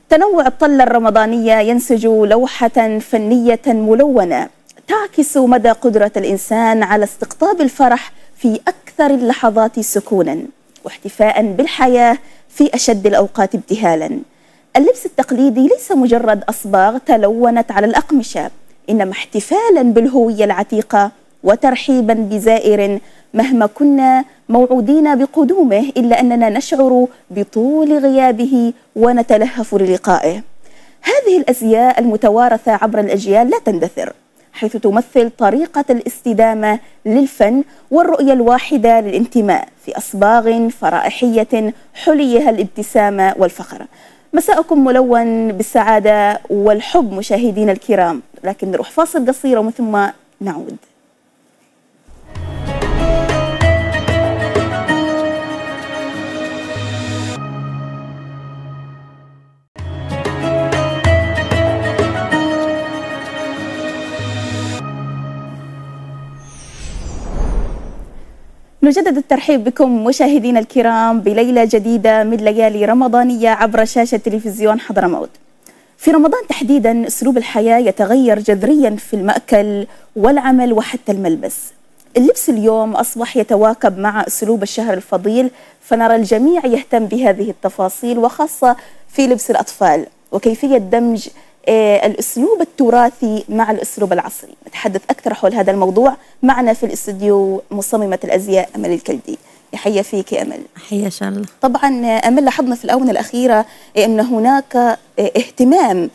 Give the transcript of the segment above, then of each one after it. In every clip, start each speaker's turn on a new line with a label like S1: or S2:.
S1: تنوع الطلة الرمضانية ينسج لوحة فنية ملونة تعكس مدى قدرة الإنسان على استقطاب الفرح في أكثر اللحظات سكونا واحتفاء بالحياة في أشد الأوقات ابتهالا. اللبس التقليدي ليس مجرد أصباغ تلونت على الأقمشة، إنما احتفالا بالهوية العتيقة وترحيبا بزائر مهما كنا موعودين بقدومه إلا أننا نشعر بطول غيابه ونتلهف للقائه. هذه الأزياء المتوارثة عبر الأجيال لا تندثر، حيث تمثل طريقة الاستدامة للفن والرؤية الواحدة للانتماء في أصباغ فرائحية حليها الابتسامة والفخر. مساءكم ملون بالسعادة والحب مشاهدينا الكرام، لكن نروح فاصل قصير ومن ثم نعود. نجدد الترحيب بكم مشاهدينا الكرام بليلة جديدة من ليالي رمضانية عبر شاشة تلفزيون حضرموت. في رمضان تحديدا أسلوب الحياة يتغير جذريا في المأكل والعمل وحتى الملبس. اللبس اليوم أصبح يتواكب مع أسلوب الشهر الفضيل، فنرى الجميع يهتم بهذه التفاصيل وخاصة في لبس الأطفال وكيفية دمج الأسلوب التراثي مع الأسلوب العصري. نتحدث أكثر حول هذا الموضوع. معنا في الاستوديو مصممة الأزياء أمل الكلدي. يحيى فيك يا أمل.
S2: حيا إن شاء الله.
S1: طبعا أمل، لاحظنا في الآونة الأخيرة أن هناك اهتمام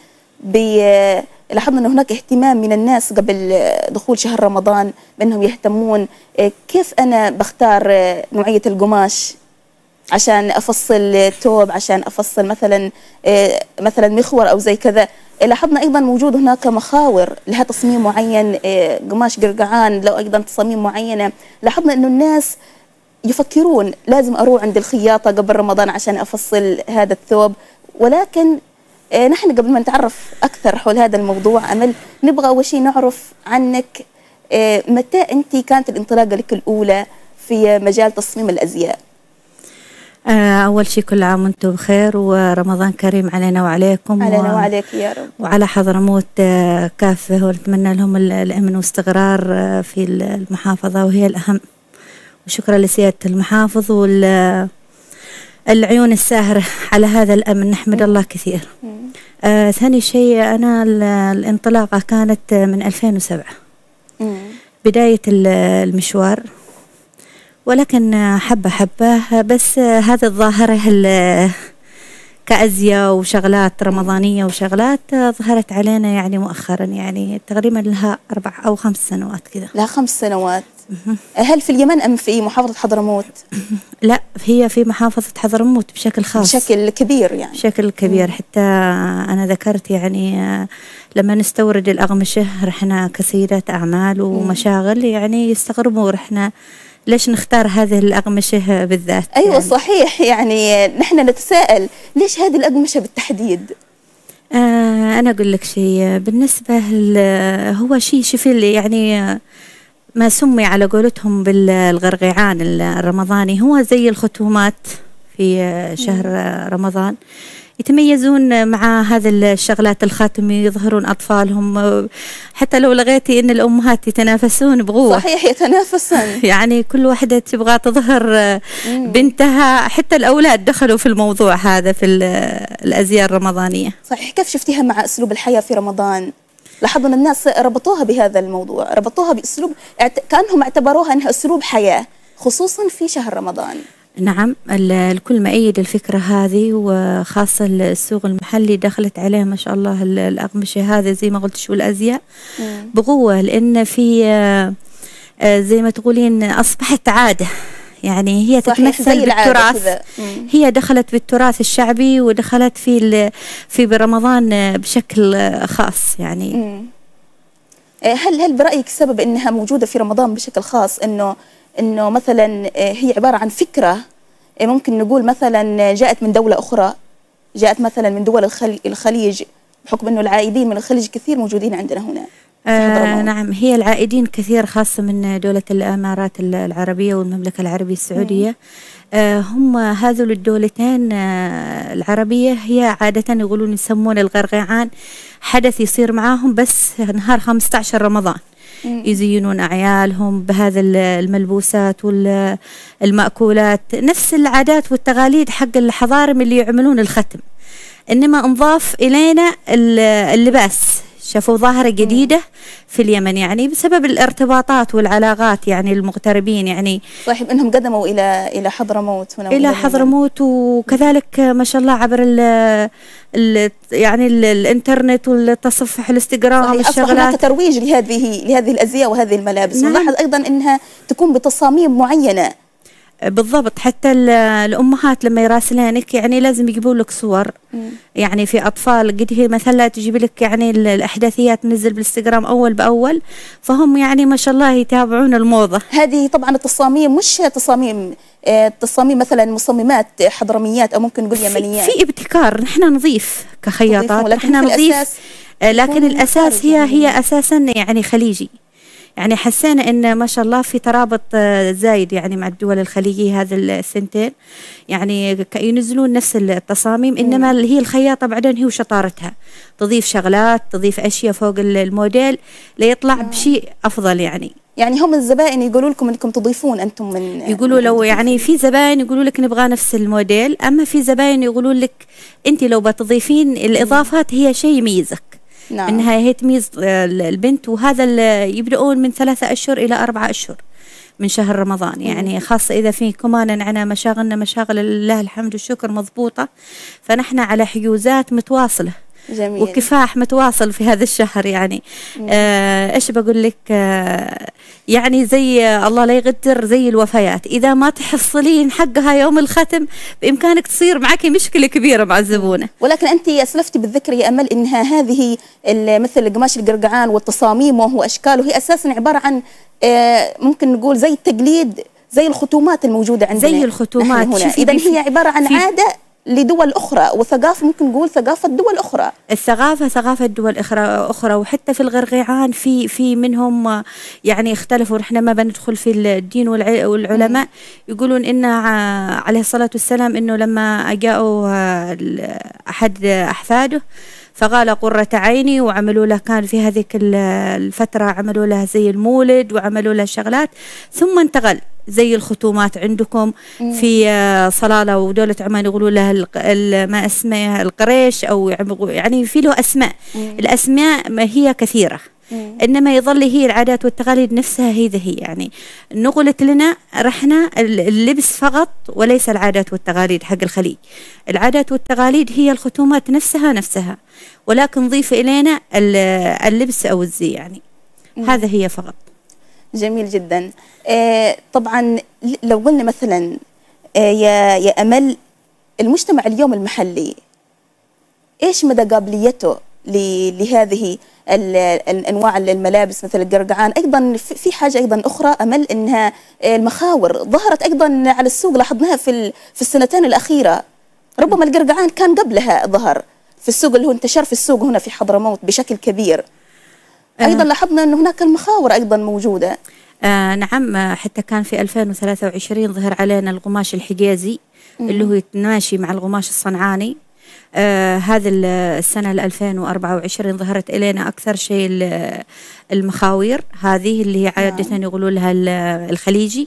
S1: لاحظنا أن هناك اهتمام من الناس قبل دخول شهر رمضان بأنهم يهتمون كيف أنا بختار نوعية القماش عشان أفصل توب، عشان أفصل مثلا مخور أو زي كذا. لاحظنا أيضا موجود هناك مخاور لها تصميم معين، قماش قرقعان له أيضا تصاميم معينة. لاحظنا أنه الناس يفكرون لازم أروح عند الخياطة قبل رمضان عشان أفصل هذا الثوب. ولكن نحن قبل ما نتعرف أكثر حول هذا الموضوع أمل، نبغى أول شيء نعرف عنك متى أنت كانت الانطلاقة لك الأولى في مجال تصميم الأزياء؟
S2: أول شيء كل عام وأنتم بخير ورمضان كريم علينا وعليكم.
S1: علينا وعليك يا رب.
S2: وعلى حضرموت كافة، ونتمنى لهم الأمن واستقرار في المحافظة وهي الأهم. وشكرا لسيادة المحافظ والعيون الساهرة على هذا الأمن، نحمد الله كثير. ثاني شيء أنا الانطلاقة كانت من 2007 بداية المشوار، ولكن حبة بس هذه الظاهرة كأزياء وشغلات رمضانية وشغلات ظهرت علينا يعني مؤخرا، يعني تقريبا لها 4 أو 5 سنوات كذا.
S1: لها 5 سنوات. هل في اليمن أم في محافظة حضرموت؟
S2: لا، هي في محافظة حضرموت بشكل خاص،
S1: بشكل كبير يعني.
S2: بشكل كبير. حتى أنا ذكرت يعني لما نستورد الأقمشة رحنا كسيدات أعمال ومشاغل يعني يستغربوا رحنا ليش نختار هذه الأقمشة بالذات.
S1: أيوة يعني. صحيح، يعني نحن نتساءل ليش هذه الأقمشة بالتحديد؟
S2: أنا أقول لك شيء بالنسبة هو شيء شفل يعني ما سمي على قولتهم بالغرغعان الرمضاني، هو زي الختومات في شهر رمضان، يتميزون مع هذا الشغلات الخاتم، يظهرون أطفالهم. حتى لو لغيتي إن الأمهات يتنافسون بقوة.
S1: صحيح، يتنافسون
S2: يعني كل واحدة تبغى تظهر بنتها. حتى الأولاد دخلوا في الموضوع هذا في الأزياء الرمضانية.
S1: صحيح. كيف شفتيها مع أسلوب الحياة في رمضان؟ لاحظوا أن الناس ربطوها بهذا الموضوع، ربطوها بأسلوب كأنهم اعتبروها أنها أسلوب حياة خصوصا في شهر رمضان.
S2: نعم، الكل مؤيد الفكرة هذه، وخاصة السوق المحلي دخلت عليه ما شاء الله الأقمشة هذه زي ما قلت شو الأزياء بقوة، لأن في زي ما تقولين أصبحت عادة، يعني هي تتمثل بالتراث. هي دخلت بالتراث الشعبي ودخلت في برمضان بشكل خاص يعني.
S1: هل برأيك سبب أنها موجودة في رمضان بشكل خاص إنه مثلا هي عبارة عن فكرة ممكن نقول مثلا جاءت من دولة أخرى، جاءت مثلا من دول الخليج، بحكم إنه العائدين من الخليج كثير موجودين عندنا هنا؟
S2: نعم، هي العائدين كثير خاصة من دولة الإمارات العربية والمملكة العربية السعودية. هم هذول الدولتين العربية هي عادة يقولون يسمون الغرغيعان حدث يصير معاهم بس نهار 15 رمضان. يزينون أعيالهم بهذا الملبوسات والمأكولات، نفس العادات والتقاليد حق الحضارم اللي يعملون الختم، إنما انضاف إلينا اللباس. شافوا ظاهرة جديدة في اليمن يعني بسبب الارتباطات والعلاقات يعني المغتربين يعني.
S1: صحيح انهم قدموا الى حضرموت هنا،
S2: الى حضرموت، وكذلك ما شاء الله عبر يعني الانترنت والتصفح الانستغرام والشغلات.
S1: اصبح هناك ترويج لهذه الازياء وهذه الملابس.
S2: نعم.
S1: ونلاحظ ايضا انها تكون بتصاميم معينه.
S2: بالضبط، حتى الامهات لما يراسلينك يعني لازم يجيبوا لك صور يعني في اطفال قد هي مثلا تجيب لك يعني الاحداثيات تنزل بالانستغرام اول باول، فهم يعني ما شاء الله يتابعون الموضه.
S1: هذه طبعا التصاميم مش تصاميم مثلا مصممات حضرميات او ممكن نقول يمنيات،
S2: في ابتكار. نحن نضيف كخياطات، نحن نضيف، لكن الاساس هي اساسا يعني خليجي. يعني حسينا ان ما شاء الله في ترابط زايد يعني مع الدول الخليجيه هذا السنتين، يعني ينزلون نفس التصاميم، انما هي الخياطه بعدين هي وشطارتها تضيف شغلات، تضيف اشياء فوق الموديل ليطلع بشيء افضل يعني
S1: هم الزبائن يقولوا لكم انكم تضيفون انتم من
S2: يقولوا لو يعني في زبائن يقولوا لك نبغى نفس الموديل، اما في زبائن يقولوا لك انت لو بتضيفين الاضافات هي شيء يميزك.
S1: نعم.
S2: انها هي تميز البنت، وهذا يبدأون من 3 أشهر إلى 4 أشهر من شهر رمضان يعني، خاصة إذا في كمان عنا مشاغل لله الحمد والشكر مضبوطة، فنحن على حجوزات متواصلة.
S1: جميل.
S2: وكفاح متواصل في هذا الشهر يعني. ايش بقول لك، يعني زي الله لا يقدر زي الوفيات، اذا ما تحصلين حقها يوم الختم بامكانك تصير معك مشكله كبيره مع الزبونه.
S1: ولكن انت اسلفتي بالذكر يا امل انها هذه مثل قماش القرقعان وتصاميمه واشكاله هي اساسا عباره عن ممكن نقول زي التقليد، زي الختومات الموجوده عندنا،
S2: زي الختومات.
S1: اذا هي عباره عن عاده لدول أخرى، وثقافة ممكن نقول ثقافة دول أخرى.
S2: الثقافة ثقافة دول أخرى، وحتى في الغرغيعان في منهم يعني اختلفوا. نحن ما بندخل في الدين والعلماء يقولون إن عليه الصلاة والسلام إنه لما جاءوا أحد أحفاده فقال قرة عيني، وعملوا له كان في هذيك الفترة عملوا له زي المولد وعملوا له شغلات، ثم انتقل زي الختومات عندكم في صلالة ودولة عمان يقولوا لها ما اسمها القريش، أو يعني في له أسماء. الأسماء ما هي كثيرة، إنما يظل هي العادات والتقاليد نفسها هي يعني. نقلت لنا رحنا اللبس فقط وليس العادات والتقاليد حق الخليج. العادات والتقاليد هي الختومات نفسها، ولكن نضيف إلينا اللبس أو الزي يعني. هذا هي فقط.
S1: جميل جدا. طبعا لو قلنا مثلا يا أمل، المجتمع اليوم المحلي إيش مدى قابليته لهذه الأنواع الملابس مثل القرقعان؟ أيضا في حاجة أيضا أخرى أمل، إنها المخاور ظهرت أيضا على السوق، لاحظناها في السنتين الأخيرة. ربما القرقعان كان قبلها ظهر في السوق، اللي هو انتشر في السوق هنا في حضرموت بشكل كبير. أيضا لاحظنا أن هناك المخاور أيضا موجودة.
S2: نعم، حتى كان في 2023 ظهر علينا القماش الحجازي اللي هو يتماشي مع القماش الصنعاني. هذا السنة 2024 ظهرت إلينا أكثر شيء المخاوير هذه اللي هي عادة يقولوا لها الخليجي.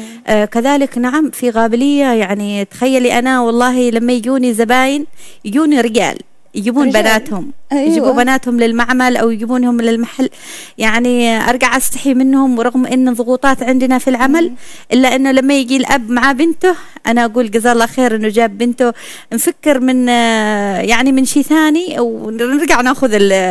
S2: كذلك نعم في قابلية يعني. تخيلي أنا والله لما يجوني زباين يجوني رجال يجيبون بناتهم. أيوة. يجيبوا بناتهم للمعمل أو يجيبونهم للمحل، يعني أرجع أستحي منهم، ورغم أن ضغوطات عندنا في العمل إلا أنه لما يجي الأب مع بنته أنا أقول جزاه الله خير أنه جاب بنته، نفكر من يعني من شيء ثاني ونرجع ناخذ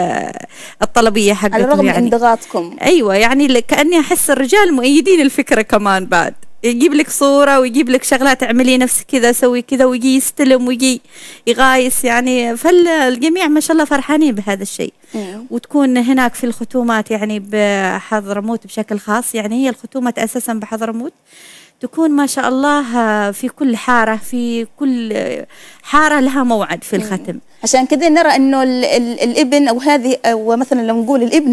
S2: الطلبية حقته
S1: على الرغم
S2: يعني.
S1: من ضغطكم
S2: أيوة، يعني كأني أحس الرجال مؤيدين الفكرة كمان بعد. يجيب لك صورة ويجيب لك شغلات، اعملي نفسك كذا سوي كذا، ويجي يستلم ويجي يغايس يعني. فالجميع ما شاء الله فرحانين بهذا الشيء. وتكون هناك في الختومات يعني بحضرموت بشكل خاص، يعني هي الختومات أساسا بحضرموت تكون ما شاء الله في كل حارة، في كل حارة لها موعد في الختم.
S1: عشان كذا نرى انه الابن او هذه، او مثلا لو نقول الابنة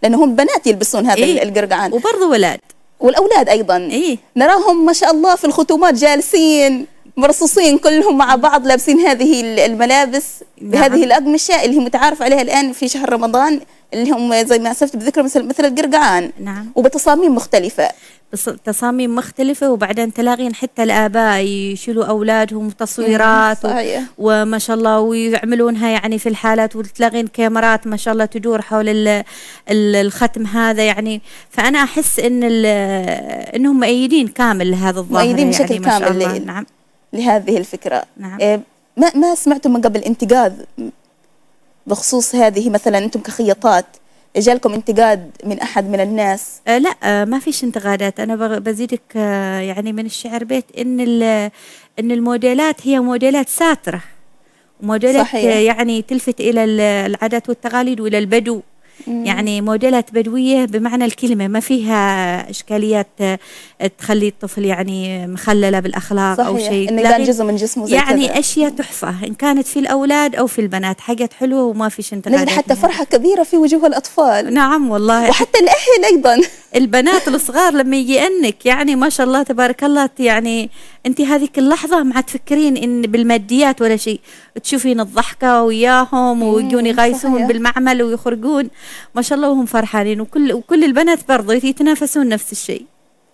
S1: لأنهم بنات يلبسون هذا القرقعان،
S2: وبرضه ولاد
S1: والأولاد أيضا. نراهم ما شاء الله في الختومات جالسين مرصوصين كلهم مع بعض، لابسين هذه الملابس بهذه الأقمشة اللي هي متعارف عليها الآن في شهر رمضان، اللي هم زي ما أسفت بذكر مثل القرقعان. وبتصاميم مختلفة،
S2: تصاميم مختلفة. وبعدين تلاقين حتى الآباء يشيلوا أولادهم تصويرات وما شاء الله ويعملونها يعني في الحالات، وتلاقين كاميرات ما شاء الله تدور حول الختم هذا يعني. فأنا أحس إنهم مؤيدين كامل لهذا الظاهرة،
S1: مؤيدين بشكل يعني كامل. نعم. لهذه الفكرة. نعم. ما سمعتم من قبل انتقاد بخصوص هذه؟ مثلا أنتم كخياطات جالكم انتقاد من أحد من الناس؟
S2: لا، ما فيش انتقادات. أنا بزيدك يعني من الشعر بيت إن الموديلات هي موديلات ساترة، وموديلات يعني تلفت إلى العادات والتقاليد وإلى البدو. يعني موديلات بدوية بمعنى الكلمة، ما فيها إشكاليات تخلي الطفل يعني مخللة بالأخلاق أو شيء،
S1: إنه يبان جزء من جسمه زي
S2: يعني
S1: كذا.
S2: أشياء تحفة إن كانت في الأولاد أو في البنات، حاجات حلوة وما فيش انتقادات.
S1: نجد حتى فرحة كبيرة في وجوه الأطفال.
S2: نعم والله،
S1: وحتى الأهل أيضا.
S2: البنات الصغار لما يجي أنك يعني ما شاء الله تبارك الله، يعني أنت هذيك اللحظة ما تفكرين إن بالماديات ولا شيء، تشوفين الضحكة وياهم ويجون يغايسون بالمعمل ويخرجون ما شاء الله وهم فرحانين، وكل البنات برضه يتنافسون نفس الشيء.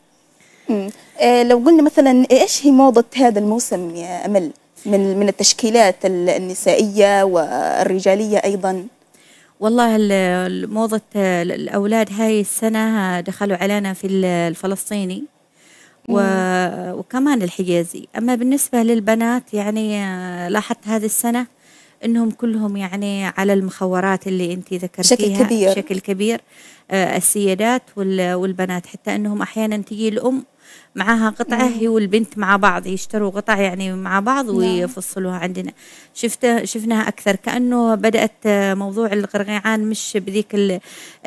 S1: لو قلنا مثلا إيش هي موضة هذا الموسم يا أمل من التشكيلات النسائية والرجالية أيضا؟
S2: والله موضة الأولاد هاي السنة دخلوا علينا في الفلسطيني وكمان الحجازي. أما بالنسبة للبنات يعني لاحظت هذه السنة إنهم كلهم يعني على المخورات اللي أنت ذكرتيها بشكل كبير. السيدات والبنات، حتى إنهم أحيانا تجي الأم معها قطعة هي والبنت مع بعض يشتروا قطع يعني مع بعض ويفصلوها عندنا. شفناها أكثر، كأنه بدأت موضوع القرقيعان مش بذيك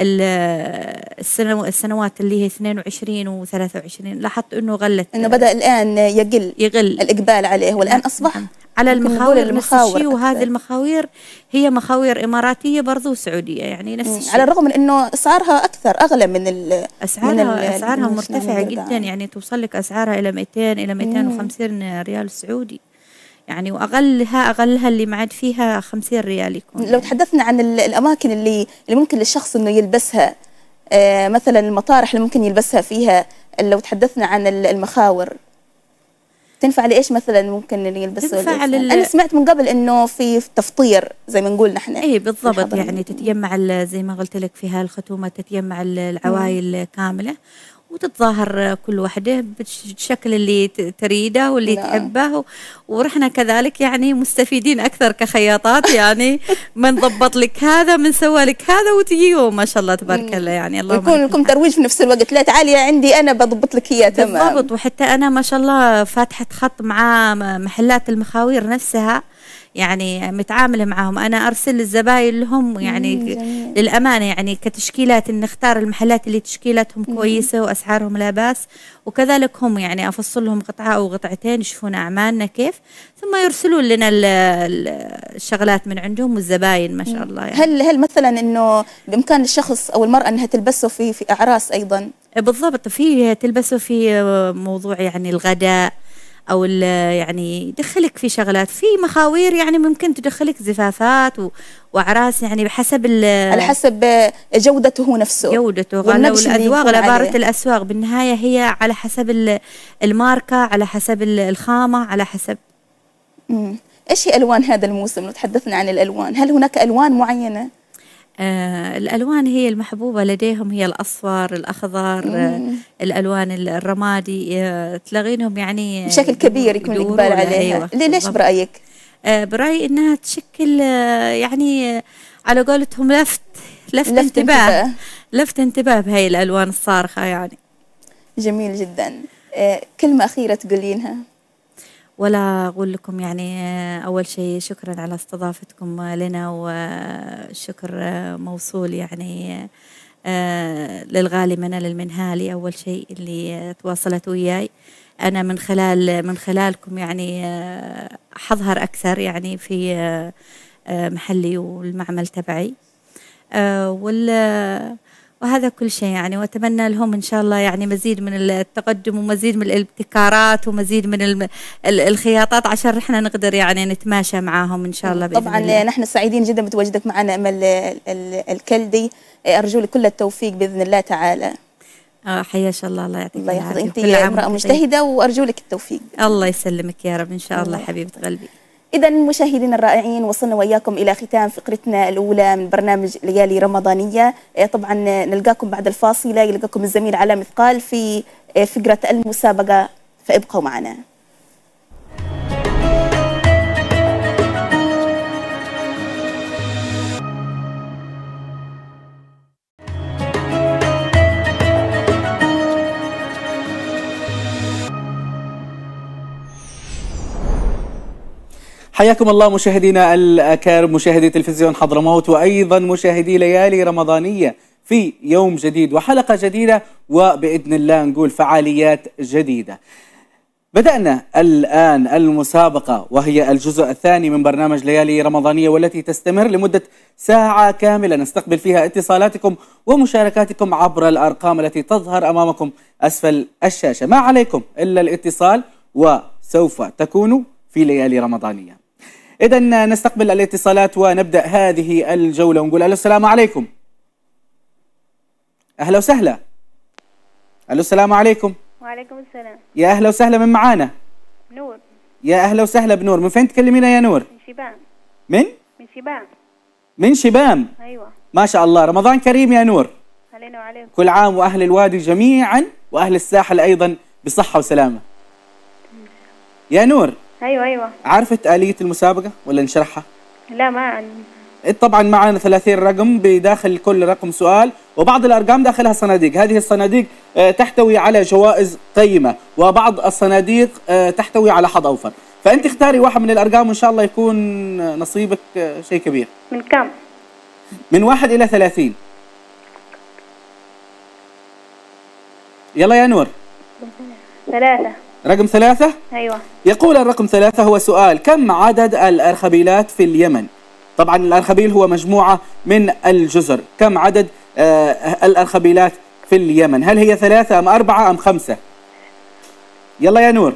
S2: السنوات اللي هي 22 و 23. لاحظت إنه غلت،
S1: إنه بدأ الآن يقل الإقبال عليه، والآن أصبح
S2: على المخاوير نفس الشيء. وهذه المخاوير هي مخاوير إماراتية برضو وسعودية يعني نفس الشيء،
S1: على الرغم من إنه أسعارها أكثر أغلى من
S2: أسعارها مرتفعة جدا، يعني توصل لك أسعارها إلى 200 إلى 250 ريال سعودي يعني، وأقلها اللي معد فيها 50 ريال يكون.
S1: لو تحدثنا عن الأماكن اللي ممكن للشخص إنه يلبسها، مثلا المطارح اللي ممكن يلبسها فيها، لو تحدثنا عن المخاور تنفع لإيش مثلا ممكن اللي يلبسه؟ أنا سمعت من قبل إنه في تفطير زي ما نقول نحن.
S2: إيه بالضبط، يعني تتجمع زي ما قلت لك في هالختومة، تتجمع العوائل كاملة وتتظاهر كل واحدة بالشكل اللي تريده واللي تحبه، ورحنا كذلك يعني مستفيدين أكثر كخياطات يعني من ضبط لك هذا من سوى لك هذا وتجيهم ما شاء الله تبارك الله يعني. الله
S1: يكون لكم ترويج في نفس الوقت، لا تعالي عندي أنا بضبط لك إياه. تمام
S2: بالضبط. وحتى أنا ما شاء الله فاتحة خط مع محلات المخاوير نفسها، يعني متعاملة معهم، أنا أرسل الزباين لهم يعني للأمانة يعني كتشكيلات، إن نختار المحلات اللي تشكيلاتهم كويسة وأسعارهم لا بأس، وكذلك هم يعني أفصل لهم قطعة أو قطعتين يشوفون أعمالنا كيف، ثم يرسلون لنا الشغلات من عندهم والزباين ما شاء الله يعني.
S1: هل مثلا إنه بإمكان الشخص أو المرأة أنها تلبسه في أعراس أيضا؟
S2: بالضبط، في تلبسه في موضوع يعني الغداء أو يعني يدخلك في شغلات، في مخاوير يعني ممكن تدخلك زفافات وأعراس يعني
S1: على حسب جودته نفسه،
S2: جودته والأذواق لبارة الأسواق. بالنهاية هي على حسب الماركة، على حسب الخامة، على حسب.
S1: إيش هي ألوان هذا الموسم؟ لو تحدثنا عن الألوان، هل هناك ألوان معينة؟
S2: الألوان هي المحبوبة لديهم هي الأصفر، الأخضر، الألوان الرمادي، تلاقينهم يعني
S1: بشكل كبير يكون الإقبال عليها. ليش برأيك؟
S2: برأيي إنها تشكل يعني على قولتهم لفت انتباه بهاي الألوان الصارخة يعني.
S1: جميل جدا. كلمة أخيرة تقولينها؟
S2: ولا أقول لكم يعني أول شيء شكرا على استضافتكم لنا، والشكر موصول يعني للغالي منال المنهالي أول شيء اللي تواصلت وياي. أنا من خلالكم يعني حظهر أكثر يعني في محلي والمعمل تبعي، وهذا كل شيء يعني. وأتمنى لهم إن شاء الله يعني مزيد من التقدم ومزيد من الابتكارات ومزيد من الخياطات عشان احنا نقدر يعني نتماشى معاهم إن شاء الله بإذن
S1: طبعا
S2: الله.
S1: نحن سعيدين جدا بتواجدك معنا أمل الكلدي، أرجو لك كل التوفيق بإذن الله تعالى.
S2: حياك الله، الله يعطيك
S1: الله يحفظك، أنت امرأة مجتهدة وأرجو لك التوفيق.
S2: الله يسلمك يا رب إن شاء الله حبيبة قلبي.
S1: إذا مشاهدينا الرائعين، وصلنا وياكم إلى ختام فقرتنا الأولى من برنامج ليالي رمضانية. طبعا نلقاكم بعد الفاصلة، يلقاكم الزميل علاء مثقال في فقرة المسابقة، فابقوا معنا.
S3: حياكم الله مشاهدينا الأكارم، مشاهدي تلفزيون حضرموت، وأيضا مشاهدي ليالي رمضانية في يوم جديد وحلقة جديدة، وبإذن الله نقول فعاليات جديدة. بدأنا الآن المسابقة وهي الجزء الثاني من برنامج ليالي رمضانية، والتي تستمر لمدة ساعة كاملة نستقبل فيها اتصالاتكم ومشاركاتكم عبر الأرقام التي تظهر أمامكم أسفل الشاشة. ما عليكم إلا الاتصال وسوف تكونوا في ليالي رمضانية. إذا نستقبل الاتصالات ونبدأ هذه الجولة ونقول ألو السلام عليكم. أهلا وسهلا. ألو السلام عليكم.
S4: وعليكم السلام.
S3: يا أهلا وسهلا، من معانا؟
S4: نور.
S3: يا أهلا وسهلا بنور، من فين تكلمينا يا نور؟
S4: من شبام.
S3: من
S4: شبام.
S3: من شبام.
S4: أيوة.
S3: ما شاء الله، رمضان كريم يا نور.
S4: علينا وعليكم.
S3: كل عام وأهل الوادي جميعا وأهل الساحل أيضا بصحة وسلامة. يا نور.
S4: أيوة.
S3: عرفت آلية المسابقة ولا نشرحها؟
S4: لا ما عندي.
S3: طبعا معنا 30 رقم، بداخل كل رقم سؤال، وبعض الأرقام داخلها صناديق. هذه الصناديق تحتوي على جوائز قيمة، وبعض الصناديق تحتوي على حظ أوفر. فأنت اختاري واحد من الأرقام وإن شاء الله يكون نصيبك شيء كبير.
S4: من كم؟
S3: من 1 إلى 30. يلا يا نور.
S4: 3.
S3: رقم 3.
S4: أيوة.
S3: يقول الرقم 3 هو سؤال: كم عدد الأرخبيلات في اليمن؟ طبعا الأرخبيل هو مجموعة من الجزر. كم عدد الأرخبيلات في اليمن؟ هل هي 3 أم 4 أم 5؟ يلا يا نور.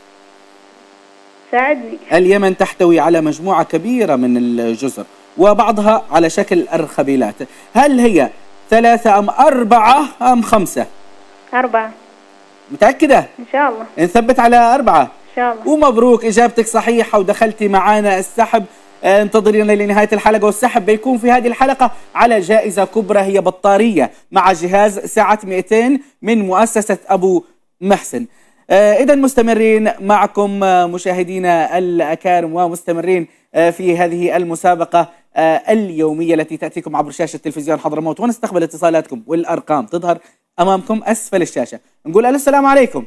S4: ساعدني.
S3: اليمن تحتوي على مجموعة كبيرة من الجزر وبعضها على شكل أرخبيلات. هل هي 3 أم 4 أم 5؟
S4: 4.
S3: متأكدة؟
S4: إن شاء الله.
S3: نثبت على 4
S4: إن شاء الله.
S3: ومبروك، إجابتك صحيحة ودخلتي معانا السحب. انتظرينا لنهاية الحلقة، والسحب بيكون في هذه الحلقة على جائزة كبرى، هي بطارية مع جهاز سعة 200 من مؤسسة أبو محسن. إذا مستمرين معكم مشاهدينا الأكارم، ومستمرين في هذه المسابقة اليومية التي تأتيكم عبر شاشة تلفزيون حضرموت، ونستقبل اتصالاتكم والأرقام تظهر أمامكم أسفل الشاشة. نقول ألو السلام عليكم.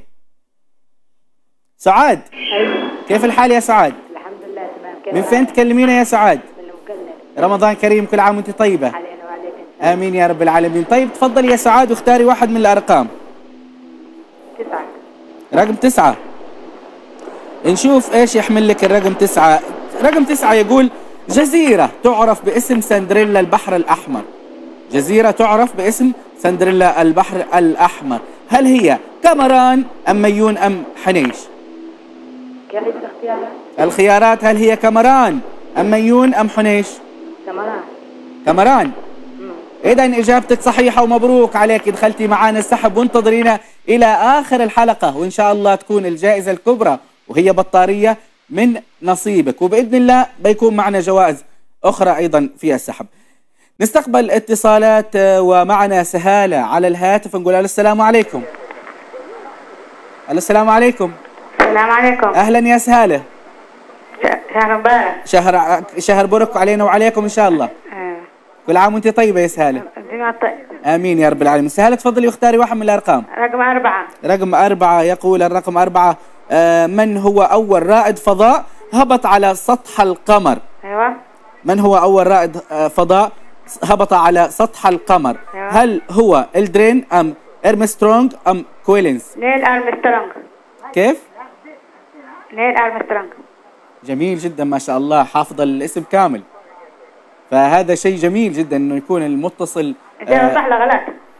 S3: سعاد.
S4: أيوة.
S3: كيف الحال يا سعاد؟
S4: الحمد لله تمام.
S3: من فين تكلمينا يا سعاد؟
S4: من المكلف.
S3: رمضان كريم، كل عام وانت طيبة.
S4: علينا وعليكم.
S3: آمين يا رب العالمين. طيب تفضلي يا سعاد واختاري واحد من الأرقام.
S4: 9.
S3: رقم 9. نشوف ايش يحمل لك الرقم 9. رقم 9 يقول: جزيرة تعرف باسم سندريلا البحر الأحمر. جزيرة تعرف باسم سندريلا البحر الأحمر، هل هي كامران أم ميون أم حنيش؟
S4: كيف الاختيارات؟
S3: الخيارات: هل هي كامران أم ميون أم حنيش؟ كامران. إذا إجابتك صحيحة ومبروك عليك، دخلتي معانا السحب، وانتظرينا إلى آخر الحلقة، وإن شاء الله تكون الجائزة الكبرى وهي بطارية من نصيبك، وبإذن الله بيكون معنا جوائز أخرى أيضا في السحب. نستقبل اتصالات، ومعنا سهالة على الهاتف، نقول السلام عليكم. السلام عليكم.
S4: السلام عليكم.
S3: أهلا يا سهالة.
S4: شهر مبارك.
S3: شهر برك علينا وعليكم إن شاء الله. كل عام وانت طيبة يا سهالة. آمين يا رب العالمين. سهالة تفضلي واختاري واحد من الأرقام.
S4: رقم 4.
S3: رقم 4. يقول الرقم 4: من هو أول رائد فضاء هبط على سطح القمر؟
S4: أيوة.
S3: من هو أول رائد فضاء هبط على سطح القمر؟
S4: أيوة.
S3: هل هو إلدرين أم إرمسترونغ أم كويلينز؟
S4: نيل أرمسترونغ.
S3: كيف؟
S4: نيل أرمسترونغ.
S3: جميل جدا، ما شاء الله، حافظ الاسم كامل. فهذا شيء جميل جدا انه يكون المتصل
S4: صح ولا غلط؟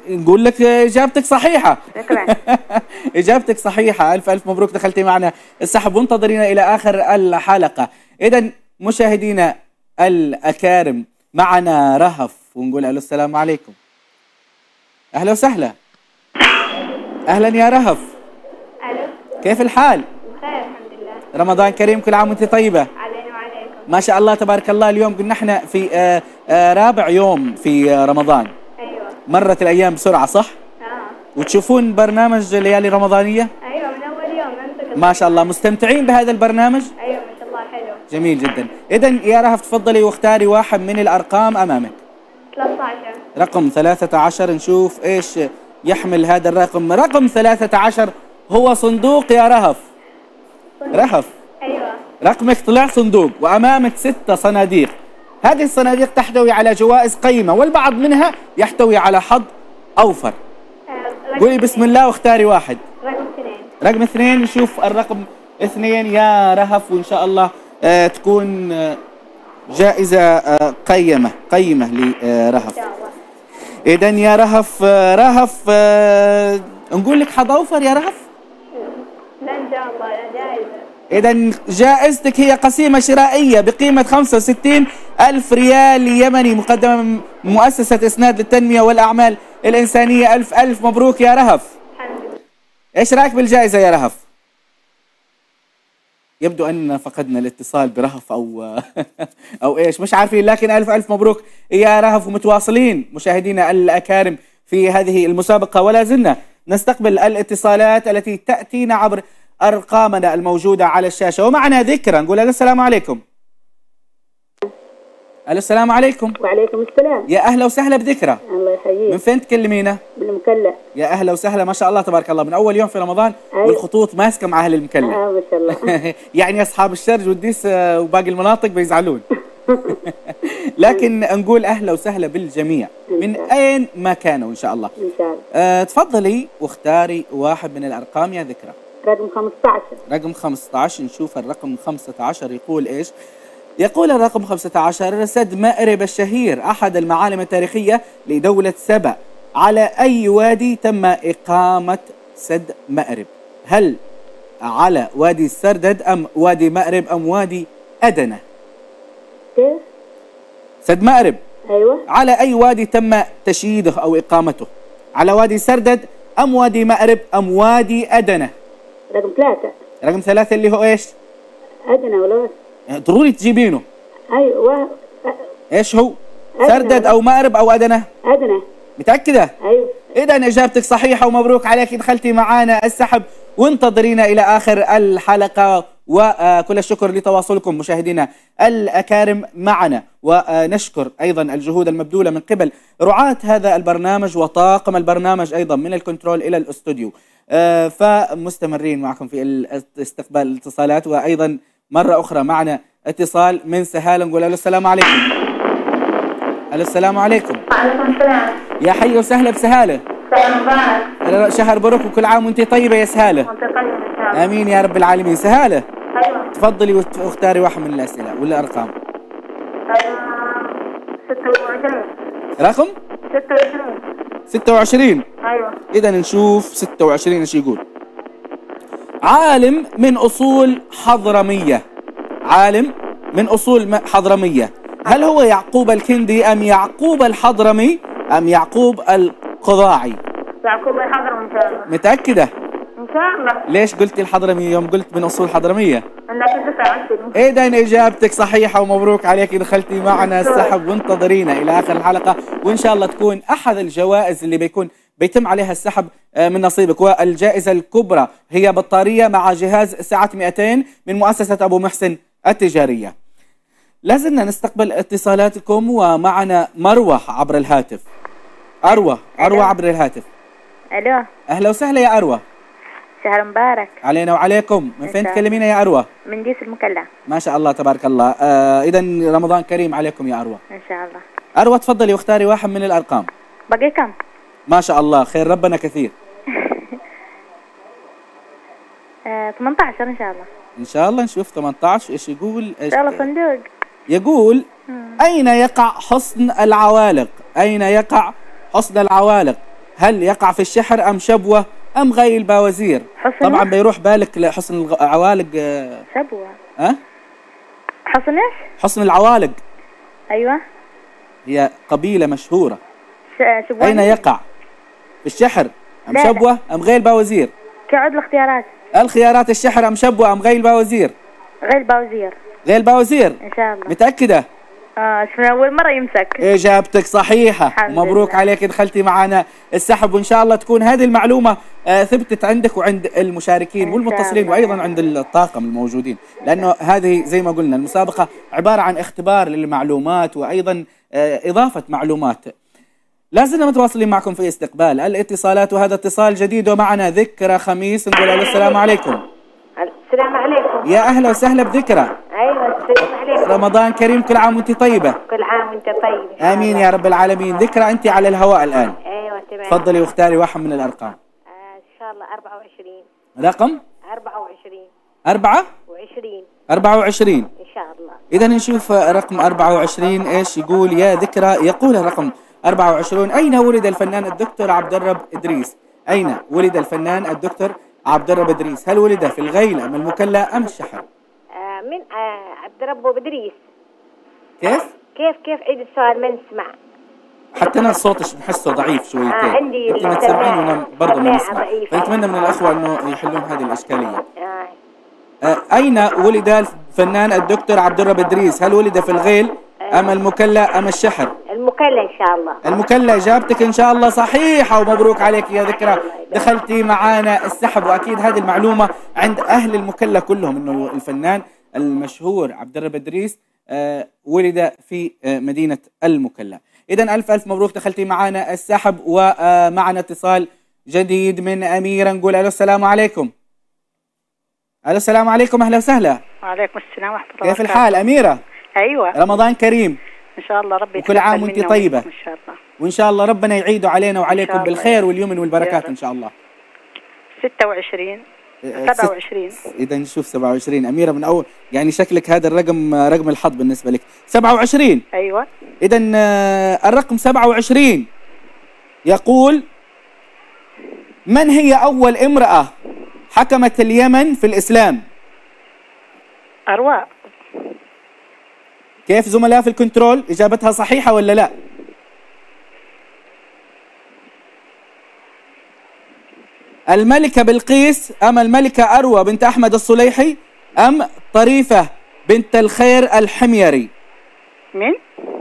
S3: نقول لك اجابتك صحيحه.
S4: شكرا.
S3: اجابتك صحيحه، الف الف مبروك، دخلتي معنا السحب وانتظرينا الى اخر الحلقه. اذا مشاهدينا الاكارم معنا رهف، ونقول الو السلام عليكم. اهلا وسهلا. اهلا يا رهف.
S4: الو.
S3: كيف الحال؟
S4: بخير الحمد لله.
S3: رمضان كريم، كل عام وانت طيبه.
S4: علينا وعليكم.
S3: ما شاء الله تبارك الله. اليوم قلنا احنا في رابع يوم في رمضان.
S4: ايوه.
S3: مرت الايام بسرعه صح؟ وتشوفون برنامج ليالي رمضانيه؟
S4: ايوه من اول يوم انت.
S3: ما شاء الله مستمتعين بهذا البرنامج؟
S4: ايوه ما شاء الله حلو.
S3: جميل جدا. اذا يا رهف تفضلي واختاري واحد من الارقام امامك.
S4: 13.
S3: رقم 13، نشوف ايش يحمل هذا الرقم. رقم 13 هو صندوق يا رهف. رهف
S4: ايوه.
S3: رقمك طلع صندوق وامامك 6 صناديق. هذه الصناديق تحتوي على جوائز قيمة، والبعض منها يحتوي على حظ أوفر. قولي بسم الله واختاري واحد.
S4: رقم 2.
S3: رقم 2، نشوف الرقم 2 يا رهف، وإن شاء الله تكون جائزة قيمة لرهف. إذا يا رهف نقول لك حظ أوفر يا رهف؟
S4: لا إن شاء الله جائزة.
S3: إذا جائزتك هي قسيمة شرائية بقيمة 65,000 ريال يمني، مقدمة من مؤسسة إسناد للتنمية والأعمال الإنسانية. ألف ألف مبروك يا رهف.
S4: الحمد لله.
S3: إيش رأيك بالجائزة يا رهف؟ يبدو أننا فقدنا الاتصال برهف أو إيش مش عارفين، لكن ألف ألف مبروك يا رهف. ومتواصلين مشاهدينا الأكارم في هذه المسابقة، ولا زلنا نستقبل الاتصالات التي تأتينا عبر أرقامنا الموجودة على الشاشة. ومعنا ذكرى، نقول السلام عليكم. السلام عليكم.
S5: وعليكم السلام.
S3: يا أهلا وسهلا بذكرى.
S5: الله يحييك.
S3: من فين تكلمينا؟
S5: من المكلا.
S3: يا أهلا وسهلا، ما شاء الله تبارك الله، من أول يوم في رمضان.
S5: أيوة.
S3: والخطوط ماسكة مع أهل المكلا.
S5: ما شاء الله.
S3: يعني أصحاب الشرج والديس وباقي المناطق بيزعلون. لكن نقول أهلا وسهلا بالجميع من أين ما كانوا إن شاء الله.
S5: إن شاء الله.
S3: تفضلي واختاري واحد من الأرقام يا ذكرى.
S5: رقم 15.
S3: رقم 15، نشوف الرقم 15 يقول إيش. يقول الرقم 15: سد مأرب الشهير أحد المعالم التاريخية لدولة سبأ، على أي وادي تم إقامة سد مأرب؟ هل على وادي السردد أم وادي مأرب أم وادي أدنى؟
S5: كيف؟
S3: سد مأرب
S5: أيوة.
S3: على أي وادي تم تشييده أو إقامته؟ على وادي سردد أم وادي مأرب أم وادي أدنى؟
S5: رقم 3.
S3: رقم 3 اللي هو إيش؟
S5: أدنى ولا
S3: ضروري تجيبينه.
S5: أيوة.
S3: إيش هو؟
S5: أدنى.
S3: سردد أو مأرب أو أدنى؟
S5: أدنى.
S3: متأكدة؟
S5: أيوة.
S3: إذا إجابتك صحيحة ومبروك عليك، دخلتي معانا السحب، وانتظرينا إلى آخر الحلقة. وكل الشكر لتواصلكم مشاهدينا الأكارم معنا، ونشكر أيضا الجهود المبذولة من قبل رعاة هذا البرنامج وطاقم البرنامج أيضا من الكنترول إلى الأستوديو. فمستمرين معكم في استقبال الاتصالات. وأيضا مرة أخرى معنا اتصال من سهالة، نقول له السلام عليكم. السلام عليكم.
S4: وعليكم السلام.
S3: يا حي وسهلا بسهالة.
S4: شهر مبارك.
S3: شهر بروك وكل عام وانت طيبة يا سهالة.
S4: وانت طيب ان شاء الله.
S3: امين يا رب العالمين. سهالة
S4: ايوه.
S3: تفضلي واختاري واحد من الأسئلة ولا أرقام.
S4: 26.
S3: رقم 26.
S4: ايوه.
S3: إذا نشوف 26 ايش يقول. عالم من أصول حضرمية. عالم من أصول حضرمية، هل هو يعقوب الكندي أم يعقوب الحضرمي أم يعقوب القضاعي؟
S4: يعقوب الحضرمي ان شاء الله.
S3: متأكدة؟
S4: ان شاء الله.
S3: ليش قلتي الحضرمي يوم قلت من أصول حضرمية؟
S4: لكن 29.
S3: إذا إجابتك صحيحة ومبروك عليك، دخلتي معنا السحب، وانتظرينا إلى آخر الحلقة، وإن شاء الله تكون أحد الجوائز اللي بيتم عليها السحب من نصيبك. والجائزة الكبرى هي بطارية مع جهاز سعة 200 من مؤسسة أبو محسن التجارية. لازلنا نستقبل اتصالاتكم، ومعنا مروة عبر الهاتف. أروى عبر الهاتف.
S2: الو.
S3: أهلا وسهلا يا أروى.
S2: شهر مبارك
S3: علينا وعليكم. من فين تكلمينا يا أروى؟
S2: من ديس المكلا.
S3: ما شاء الله تبارك الله. إذا رمضان كريم عليكم يا أروى.
S2: ان شاء الله.
S3: أروى تفضلي واختاري واحد من الأرقام.
S2: باقي كم؟
S3: ما شاء الله خير ربنا كثير.
S2: 18 ان شاء الله.
S3: إن شاء الله نشوف 18 إيش يقول.
S2: ان شاء الله صندوق.
S3: يقول أين يقع حصن العوالق؟ أين يقع حصن العوالق؟ هل يقع في الشحر أم شبوة أم غي البوازير؟ طبعا بيروح بالك لحسن العوالق.
S6: شبوة.
S4: حصن ايش؟
S3: حسن العوالق.
S4: ايوه.
S3: هي قبيلة مشهورة.
S4: شبوة.
S3: أين يقع؟ في الشحر أم شبوة أم غي البوازير؟
S4: كعد الاختيارات.
S3: الخيارات الشحر أم شبوة أم غي البوازير؟
S4: غير البوازير.
S3: غي البوازير؟
S4: ان شاء الله.
S3: متأكدة؟
S4: شو أول مرة يمسك.
S3: إجابتك صحيحة ومبروك عليك، دخلتي معنا السحب، وإن شاء الله تكون هذه المعلومة ثبتت عندك وعند المشاركين والمتصلين وأيضا عند الطاقم الموجودين، لأنه هذه زي ما قلنا المسابقة عبارة عن اختبار للمعلومات وأيضا إضافة معلومات. لازلنا متواصلين معكم في استقبال الاتصالات، وهذا اتصال جديد ومعنا ذكرى خميس. نقول له السلام عليكم.
S5: السلام عليكم.
S3: يا أهلا وسهلا بذكرى.
S5: ايوه السلام عليكم.
S3: رمضان كريم، كل عام وانت طيبة.
S5: كل عام وانت طيب.
S3: آمين يا رب العالمين. ذكرى أنت على الهواء الآن.
S5: ايوه تمام.
S3: تفضلي واختاري واحد من الأرقام.
S5: ان شاء الله 24.
S3: رقم
S5: 24.
S3: 24
S5: ان شاء الله.
S3: إذا نشوف رقم 24 إيش يقول يا ذكرى. يقول الرقم 24: أين ولد الفنان الدكتور عبد الرب إدريس؟ أين ولد الفنان الدكتور عبد الرب إدريس؟ هل ولد في الغيل أم المكلا أم الشحر؟
S5: من عبد الرب إدريس. كيف عيد السؤال ما نسمع.
S3: حتى أنا الصوت بحسه ضعيف شويتين.
S5: عندي
S3: أنت ما تسمعين وأنا برضه ما نسمع، فنتمنى من الأخوة إنه يحلون هذه الإشكالية. أين ولد الفنان الدكتور عبد الرب إدريس؟ هل ولد في الغيل أم المكلا أم الشحر؟
S5: المكلا إن شاء الله.
S3: المكلا. إجابتك إن شاء الله صحيحة ومبروك عليك يا ذكرى، دخلتي معانا السحب. وأكيد هذه المعلومة عند أهل المكلا كلهم، إنه الفنان المشهور عبد الرب إدريس ولد في مدينة المكلا. إذن ألف مبروك، دخلتي معانا السحب. ومعنا اتصال جديد من أميرة. نقول ألو السلام عليكم. ألو السلام عليكم، أهلا وسهلا.
S6: وعليكم السلام ورحمة الله وبركاته.
S3: كيف الحال أميرة؟
S6: أيوة.
S3: رمضان كريم
S6: إن شاء الله. ربي
S3: وكل عام وانت طيبة
S6: إن شاء الله.
S3: وإن شاء الله ربنا يعيده علينا وعليكم بالخير واليمن والبركات إن شاء الله.
S6: 26 27.
S3: إذا نشوف 27 أميرة من أول، يعني شكلك هذا الرقم رقم الحظ بالنسبة لك. 27.
S6: أيوة.
S3: إذا الرقم 27 يقول: من هي أول امرأة حكمت اليمن في الإسلام؟
S6: أرواء.
S3: كيف زملاء في الكنترول؟ إجابتها صحيحة ولا لا؟ الملكة بلقيس أم الملكة أروى بنت أحمد الصليحي أم طريفة بنت الخير الحميري؟
S6: مين؟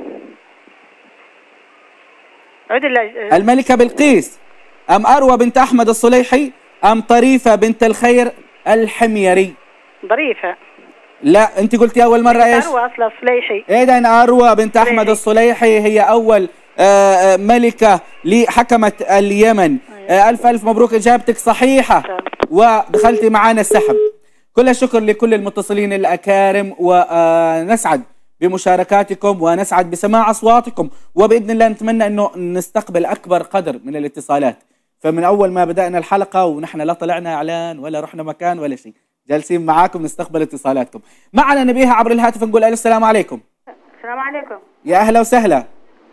S3: الملكة بلقيس أم أروى بنت أحمد الصليحي أم طريفة بنت الخير الحميري؟
S6: ظريفة.
S3: لا، أنت قلتي أول مرة إيش؟
S6: أروى أصلا الصليحي.
S3: إذن أروى بنت أحمد الصليحي هي أول ملكة حكمت اليمن. ألف مبروك، إجابتك صحيحة ودخلتي معانا السحب. كل الشكر لكل المتصلين الأكارم، ونسعد بمشاركاتكم ونسعد بسماع أصواتكم، وبإذن الله نتمنى أنه نستقبل أكبر قدر من الاتصالات. فمن أول ما بدأنا الحلقة ونحن لا طلعنا إعلان ولا رحنا مكان ولا شيء، جالسين معاكم نستقبل اتصالاتكم. معنا نبيها عبر الهاتف، نقول السلام عليكم.
S4: السلام عليكم.
S3: يا أهلا وسهلا